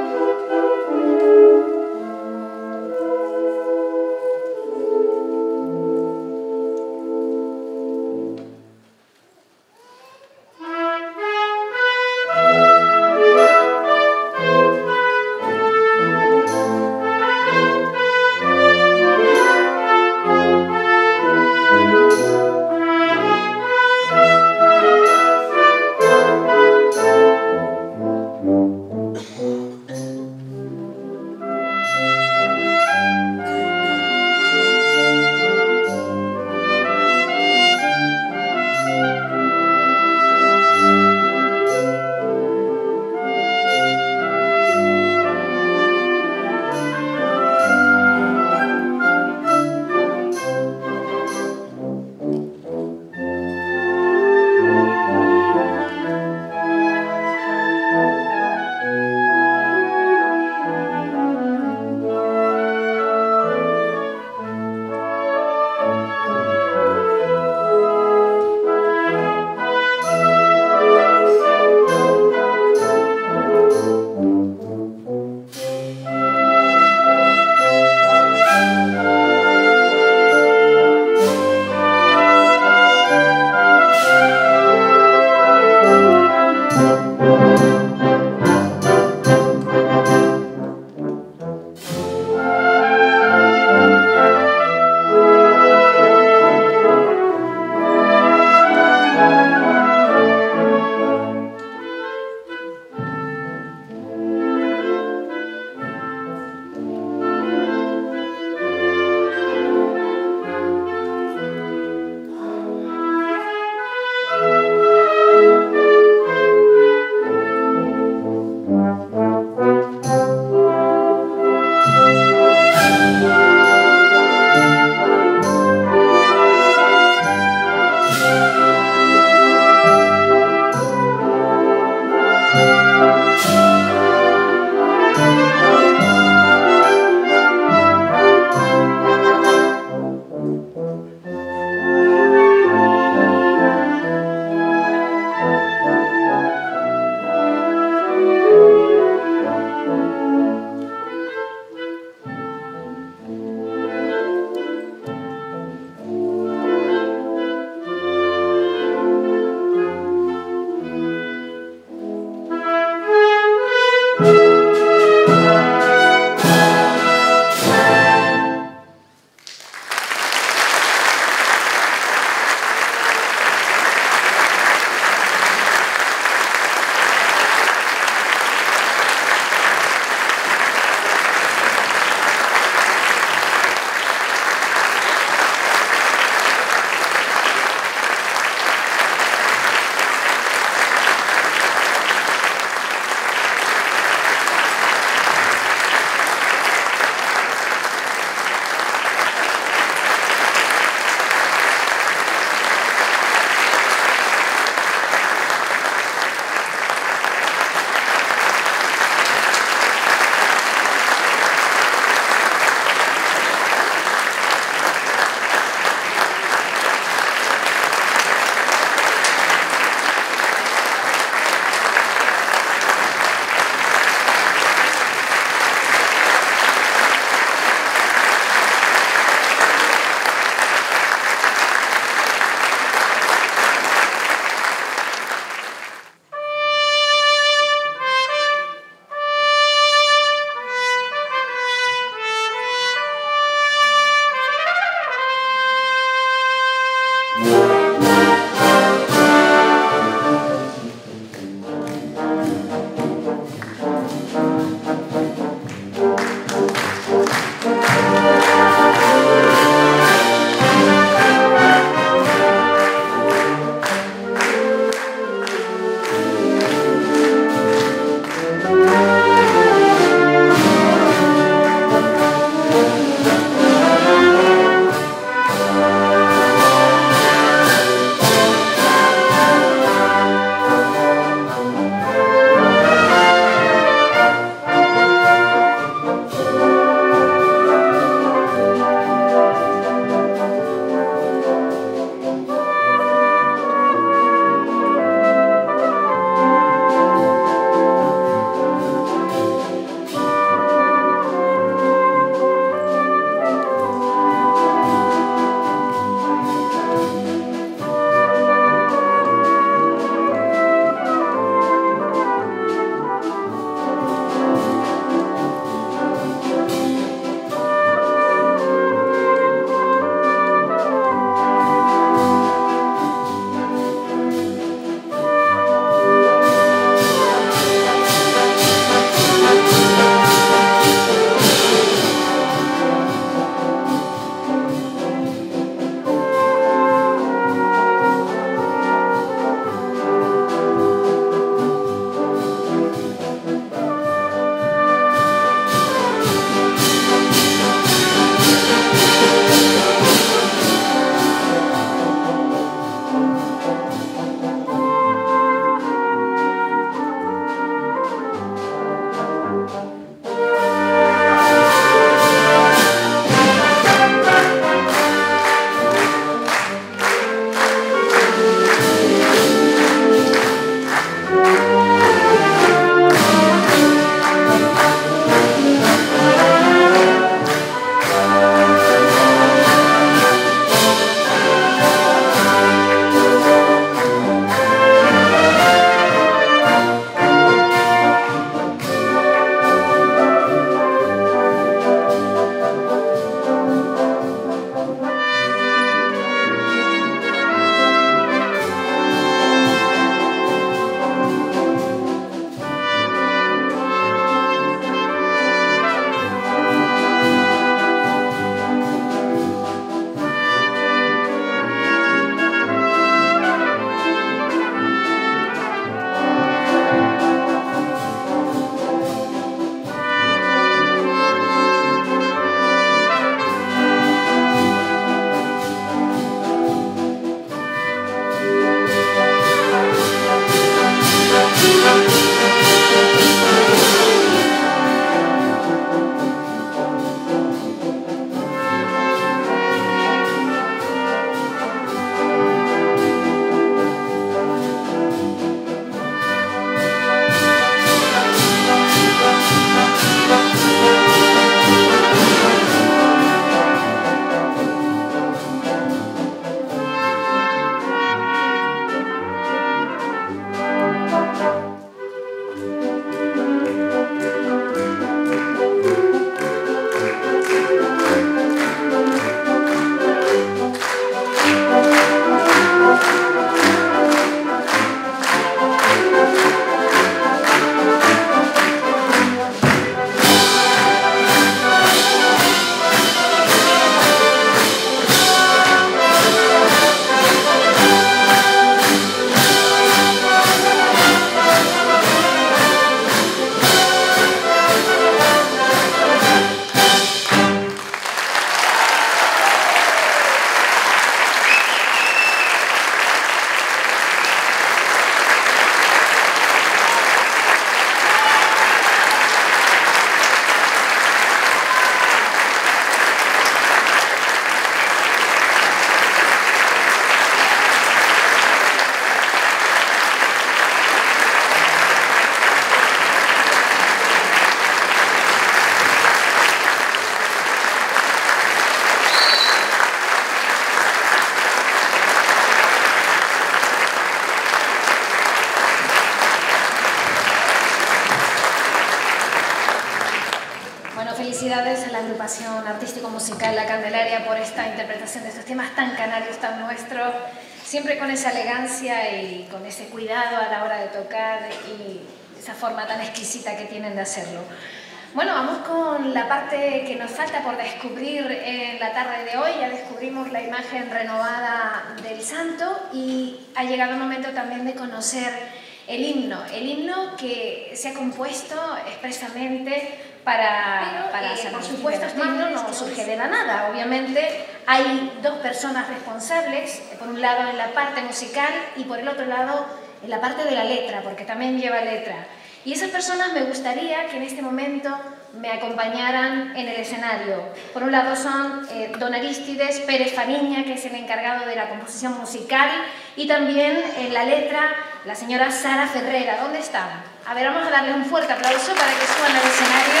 felicidades a la agrupación artístico-musical La Candelaria por esta interpretación de estos temas tan canarios, tan nuestros, siempre con esa elegancia y con ese cuidado a la hora de tocar y esa forma tan exquisita que tienen de hacerlo. Bueno, vamos con la parte que nos falta por descubrir en la tarde de hoy. Ya descubrimos la imagen renovada del santo y ha llegado el momento también de conocer el himno. El himno que se ha compuesto expresamente para, para San Agustín. Por supuesto, este himno no surge de la nada. Obviamente hay dos personas responsables, por un lado en la parte musical y por el otro lado en la parte de la letra, porque también lleva letra. Y esas personas me gustaría que en este momento me acompañaran en el escenario. Por un lado son eh, don Arístides Pérez Fariña, que es el encargado de la composición musical, y también en la letra la señora Sara Ferrera. ¿Dónde están? A ver, vamos a darles un fuerte aplauso para que suban al escenario.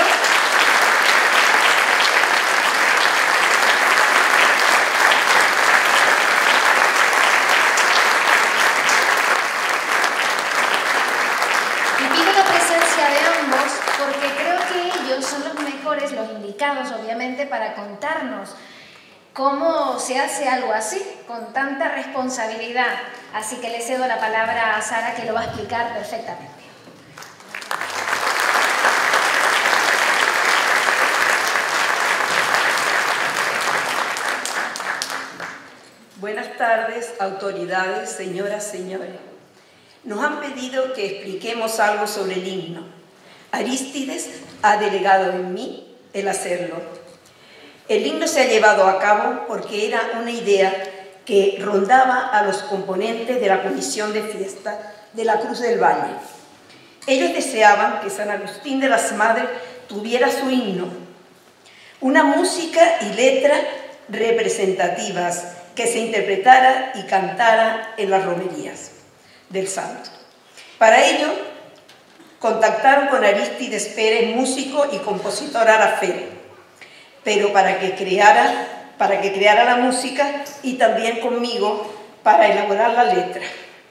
Porque creo que ellos son los mejores, los indicados obviamente, para contarnos cómo se hace algo así, con tanta responsabilidad. Así que le cedo la palabra a Sara, que lo va a explicar perfectamente. Buenas tardes, autoridades, señoras, señores. Nos han pedido que expliquemos algo sobre el himno. Arístides ha delegado en mí el hacerlo. El himno se ha llevado a cabo porque era una idea que rondaba a los componentes de la comisión de fiesta de la Cruz del Valle. Ellos deseaban que San Agustín de las Madres tuviera su himno, una música y letra representativas que se interpretara y cantara en las romerías del santo. Para ello, contactaron con Arístides Pérez, músico y compositor arafero, pero para que creara, para que creara la música y también conmigo para elaborar la letra.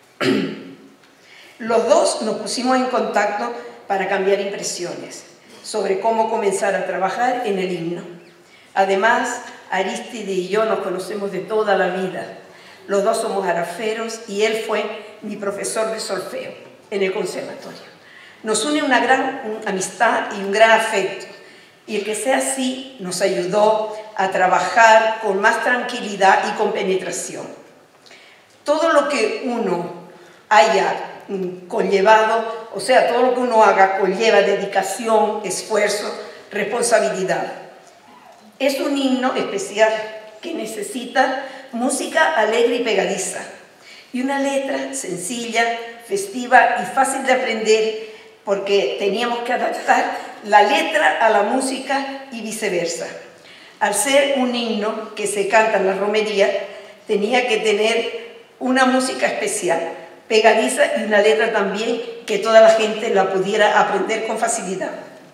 Los dos nos pusimos en contacto para cambiar impresiones sobre cómo comenzar a trabajar en el himno. Además, Arístides y yo nos conocemos de toda la vida. Los dos somos araferos y él fue mi profesor de solfeo en el conservatorio. Nos une una gran amistad y un gran afecto, y el que sea así nos ayudó a trabajar con más tranquilidad y con penetración. Todo lo que uno haya conllevado, o sea, todo lo que uno haga conlleva dedicación, esfuerzo, responsabilidad. Es un himno especial que necesita música alegre y pegadiza, y una letra sencilla, festiva y fácil de aprender, porque teníamos que adaptar la letra a la música y viceversa. Al ser un himno que se canta en la romería, tenía que tener una música especial, pegadiza, y una letra también que toda la gente la pudiera aprender con facilidad.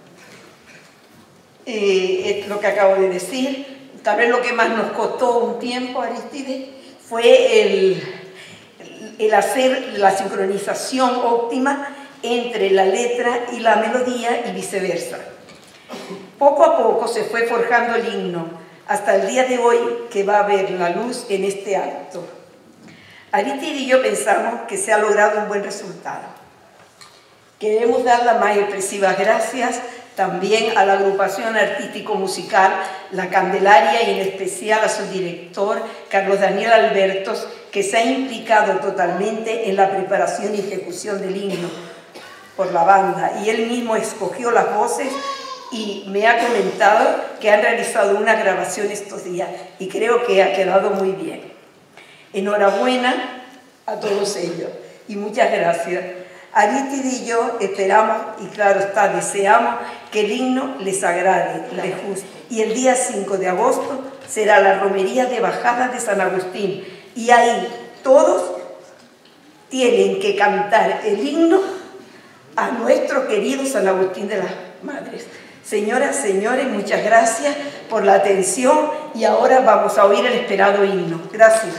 Eh, es lo que acabo de decir. Tal vez lo que más nos costó un tiempo, Arístides, fue el, el hacer la sincronización óptima entre la letra y la melodía y viceversa. Poco a poco se fue forjando el himno, hasta el día de hoy que va a ver la luz en este acto. Arístides y yo pensamos que se ha logrado un buen resultado. Queremos dar las más expresivas gracias también a la agrupación artístico-musical La Candelaria y en especial a su director, Carlos Daniel Albertos, que se ha implicado totalmente en la preparación y ejecución del himno por la banda, y él mismo escogió las voces y me ha comentado que han realizado una grabación estos días y creo que ha quedado muy bien. Enhorabuena a todos ellos y muchas gracias. Arístides y yo esperamos, y claro está, deseamos que el himno les agrade, les guste. Y el día cinco de agosto será la romería de bajada de San Agustín, y ahí todos tienen que cantar el himno a nuestro querido San Agustín de las Madres. Señoras, señores, muchas gracias por la atención y ahora vamos a oír el esperado himno. Gracias.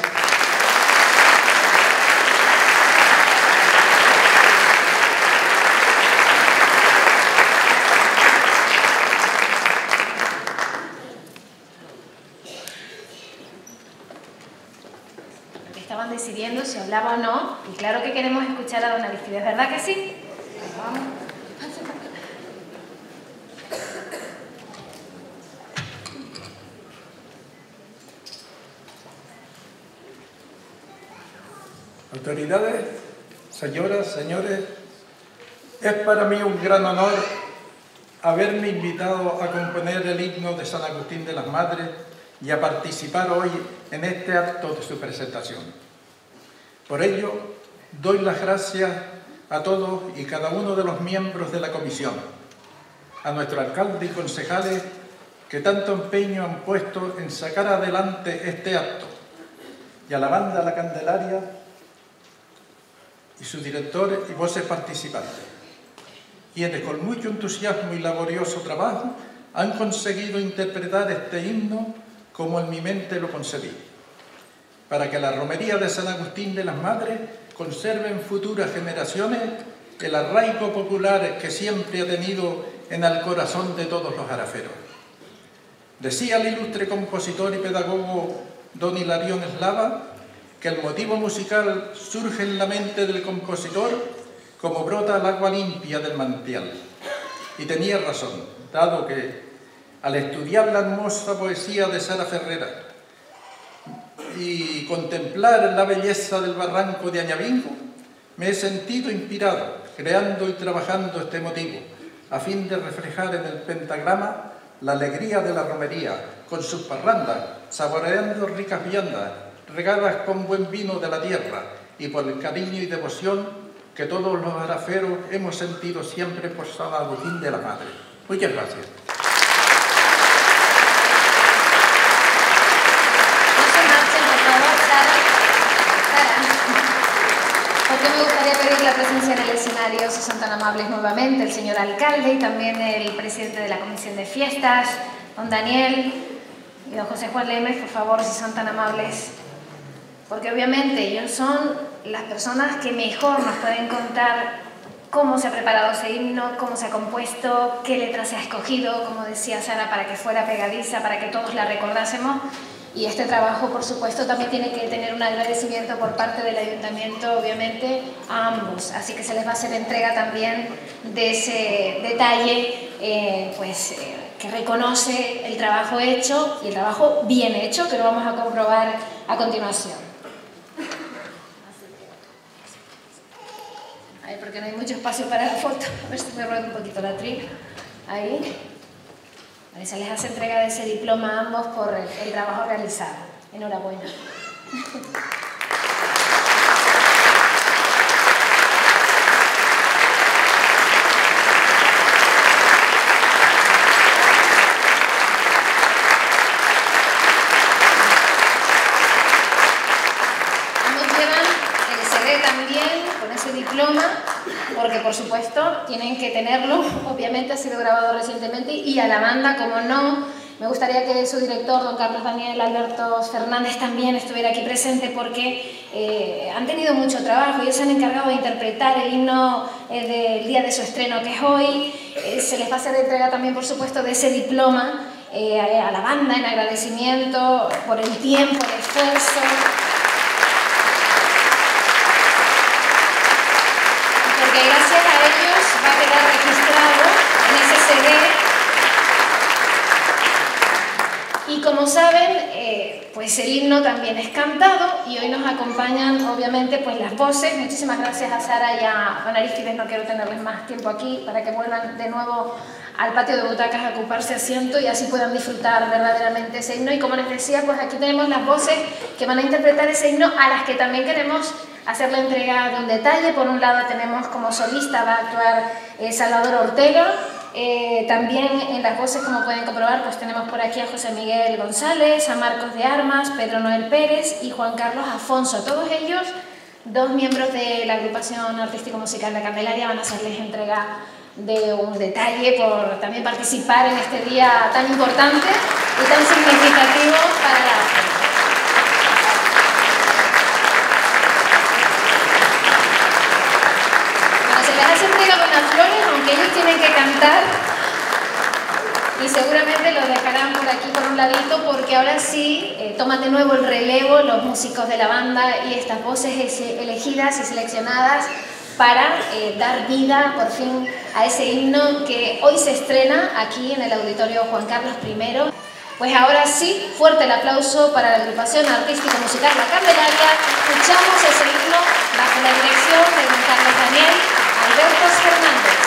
Lava o no, y claro que queremos escuchar a don Aristides, ¿verdad que sí? Vamos. Autoridades, señoras, señores, es para mí un gran honor haberme invitado a componer el himno de San Agustín de las Madres y a participar hoy en este acto de su presentación. Por ello, doy las gracias a todos y cada uno de los miembros de la comisión, a nuestro alcalde y concejales que tanto empeño han puesto en sacar adelante este acto, y a la banda La Candelaria y su director y voces participantes, quienes con mucho entusiasmo y laborioso trabajo han conseguido interpretar este himno como en mi mente lo concebí, para que la romería de San Agustín de las Madres conserve en futuras generaciones el arraigo popular que siempre ha tenido en el corazón de todos los araferos. Decía el ilustre compositor y pedagogo don Hilarión Eslava que el motivo musical surge en la mente del compositor como brota el agua limpia del manantial. Y tenía razón, dado que al estudiar la hermosa poesía de Sara Ferrera y contemplar la belleza del barranco de Añabingo, me he sentido inspirado, creando y trabajando este motivo, a fin de reflejar en el pentagrama la alegría de la romería, con sus parrandas, saboreando ricas viandas, regadas con buen vino de la tierra, y por el cariño y devoción que todos los araferos hemos sentido siempre por San Agustín de la Madre. Muchas gracias. Porque me gustaría pedir la presencia en el escenario, si son tan amables nuevamente, el señor alcalde y también el presidente de la Comisión de Fiestas, don Daniel y don José Juan Lemes, por favor, si son tan amables. Porque obviamente ellos son las personas que mejor nos pueden contar cómo se ha preparado ese himno, cómo se ha compuesto, qué letra se ha escogido, como decía Sara, para que fuera pegadiza, para que todos la recordásemos. Y este trabajo, por supuesto, también tiene que tener un agradecimiento por parte del Ayuntamiento, obviamente, a ambos. Así que se les va a hacer entrega también de ese detalle, eh, pues, eh, que reconoce el trabajo hecho y el trabajo bien hecho, que lo vamos a comprobar a continuación. Ay, porque no hay mucho espacio para la foto. A ver si me rueda un poquito la trina. Ahí. Ahí se les hace entrega de ese diploma a ambos por el, el trabajo realizado. Enhorabuena. Diploma, porque por supuesto tienen que tenerlo, obviamente ha sido grabado recientemente, y a la banda, como no, me gustaría que su director, don Carlos Daniel Alberto Fernández, también estuviera aquí presente, porque eh, han tenido mucho trabajo. Ellos se han encargado de interpretar el himno eh, del día de su estreno, que es hoy. Eh, se les va a hacer entrega también, por supuesto, de ese diploma eh, a la banda en agradecimiento por el tiempo, el esfuerzo. Porque gracias a ellos va a quedar registrado en ese C D. Y como saben, eh, pues el himno también es cantado y hoy nos acompañan obviamente pues las voces. Muchísimas gracias a Sara y a don Aristides, no quiero tenerles más tiempo aquí, para que vuelvan de nuevo al patio de butacas a ocuparse asiento y así puedan disfrutar verdaderamente ese himno. Y como les decía, pues aquí tenemos las voces que van a interpretar ese himno, a las que también queremos hacer la entrega de un detalle. Por un lado tenemos como solista, va a actuar eh, Salvador Ortega. Eh, también en las voces, como pueden comprobar, pues tenemos por aquí a José Miguel González, a Marcos de Armas, Pedro Noel Pérez y Juan Carlos Afonso. Todos ellos, dos miembros de la agrupación artístico-musical La Candelaria, van a hacerles entrega de un detalle por también participar en este día tan importante y tan significativo para la gente. Bueno, se les hace entrega de unas flores, aunque ellos tienen que cantar y seguramente lo dejarán por aquí por un ladito, porque ahora sí eh, toman de nuevo el relevo los músicos de la banda y estas voces elegidas y seleccionadas para eh, dar vida por fin a ese himno que hoy se estrena aquí en el Auditorio Juan Carlos primero. Pues ahora sí, fuerte el aplauso para la agrupación artística musical La Candelaria. Escuchamos ese himno bajo la dirección de don Carlos Daniel Alberto Fernández.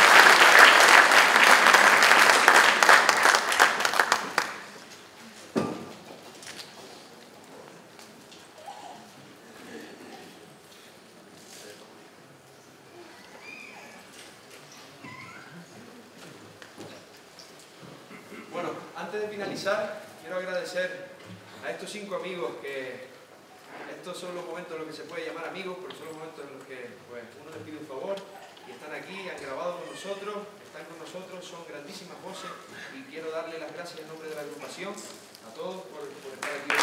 Bueno, antes de finalizar, quiero agradecer a estos cinco amigos que estos son los momentos en los que se puede llamar amigos, porque son los momentos en los que pues, uno les pide un favor y están aquí, han grabado con nosotros, están con nosotros, son grandísimas voces y quiero darle las gracias en nombre de la agrupación a todos por, por estar aquí.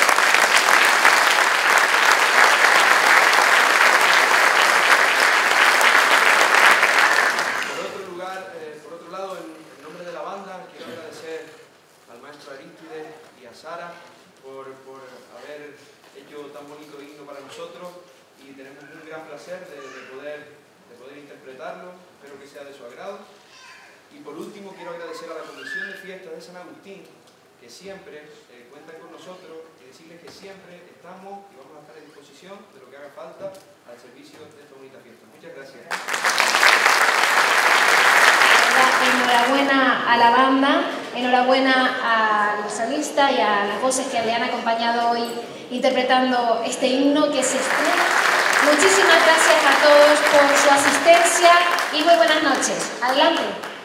Por otro lugar, eh, por otro lado, en, en nombre de la banda, quiero agradecer al maestro Arístides y a Sara por, por haber hecho tan bonito himno para nosotros y tenemos un gran placer de, de, poder, de poder interpretarlo, espero que sea de su agrado. Y por último quiero agradecer a la Comisión de Fiestas de San Agustín, que siempre eh, cuentan con nosotros y decirles que siempre estamos y vamos a estar a disposición de lo que haga falta al servicio de esta bonita fiesta. Muchas gracias. Enhorabuena a la banda, enhorabuena al solista y a las voces que le han acompañado hoy interpretando este himno que se estrena. Muchísimas gracias a todos por su asistencia y muy buenas noches. Adelante.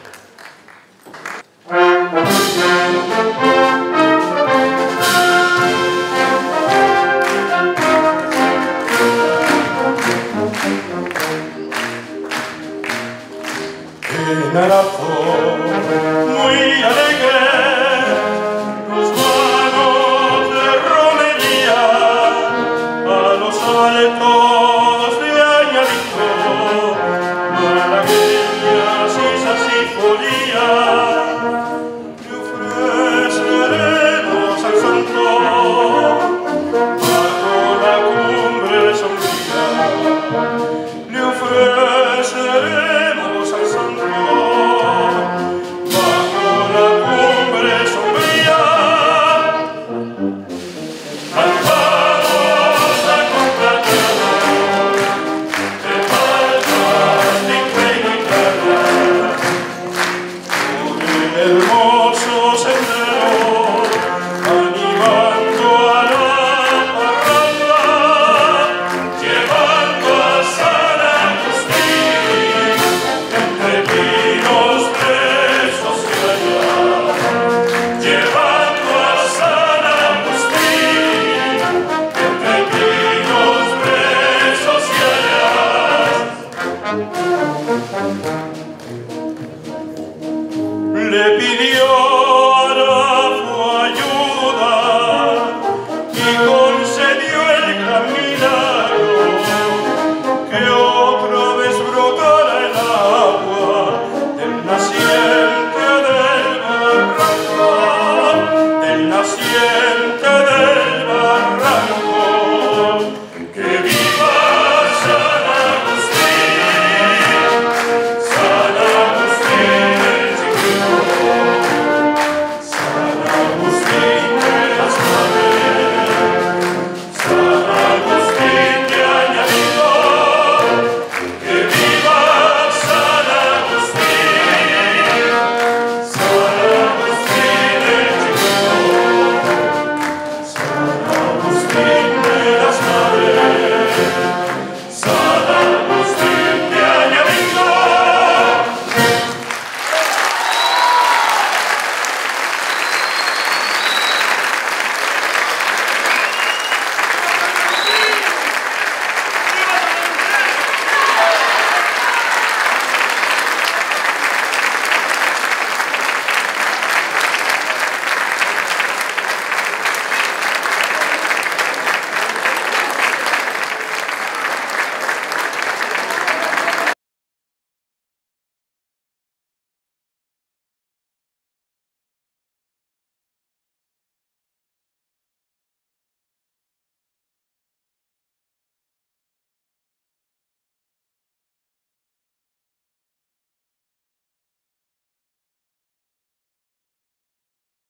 Muy alegre, los manos de romería a los altos de añadido, malagueñas y sacifolía, le ofreceremos al santo bajo la cumbre sombría, le ofreceremos al santo le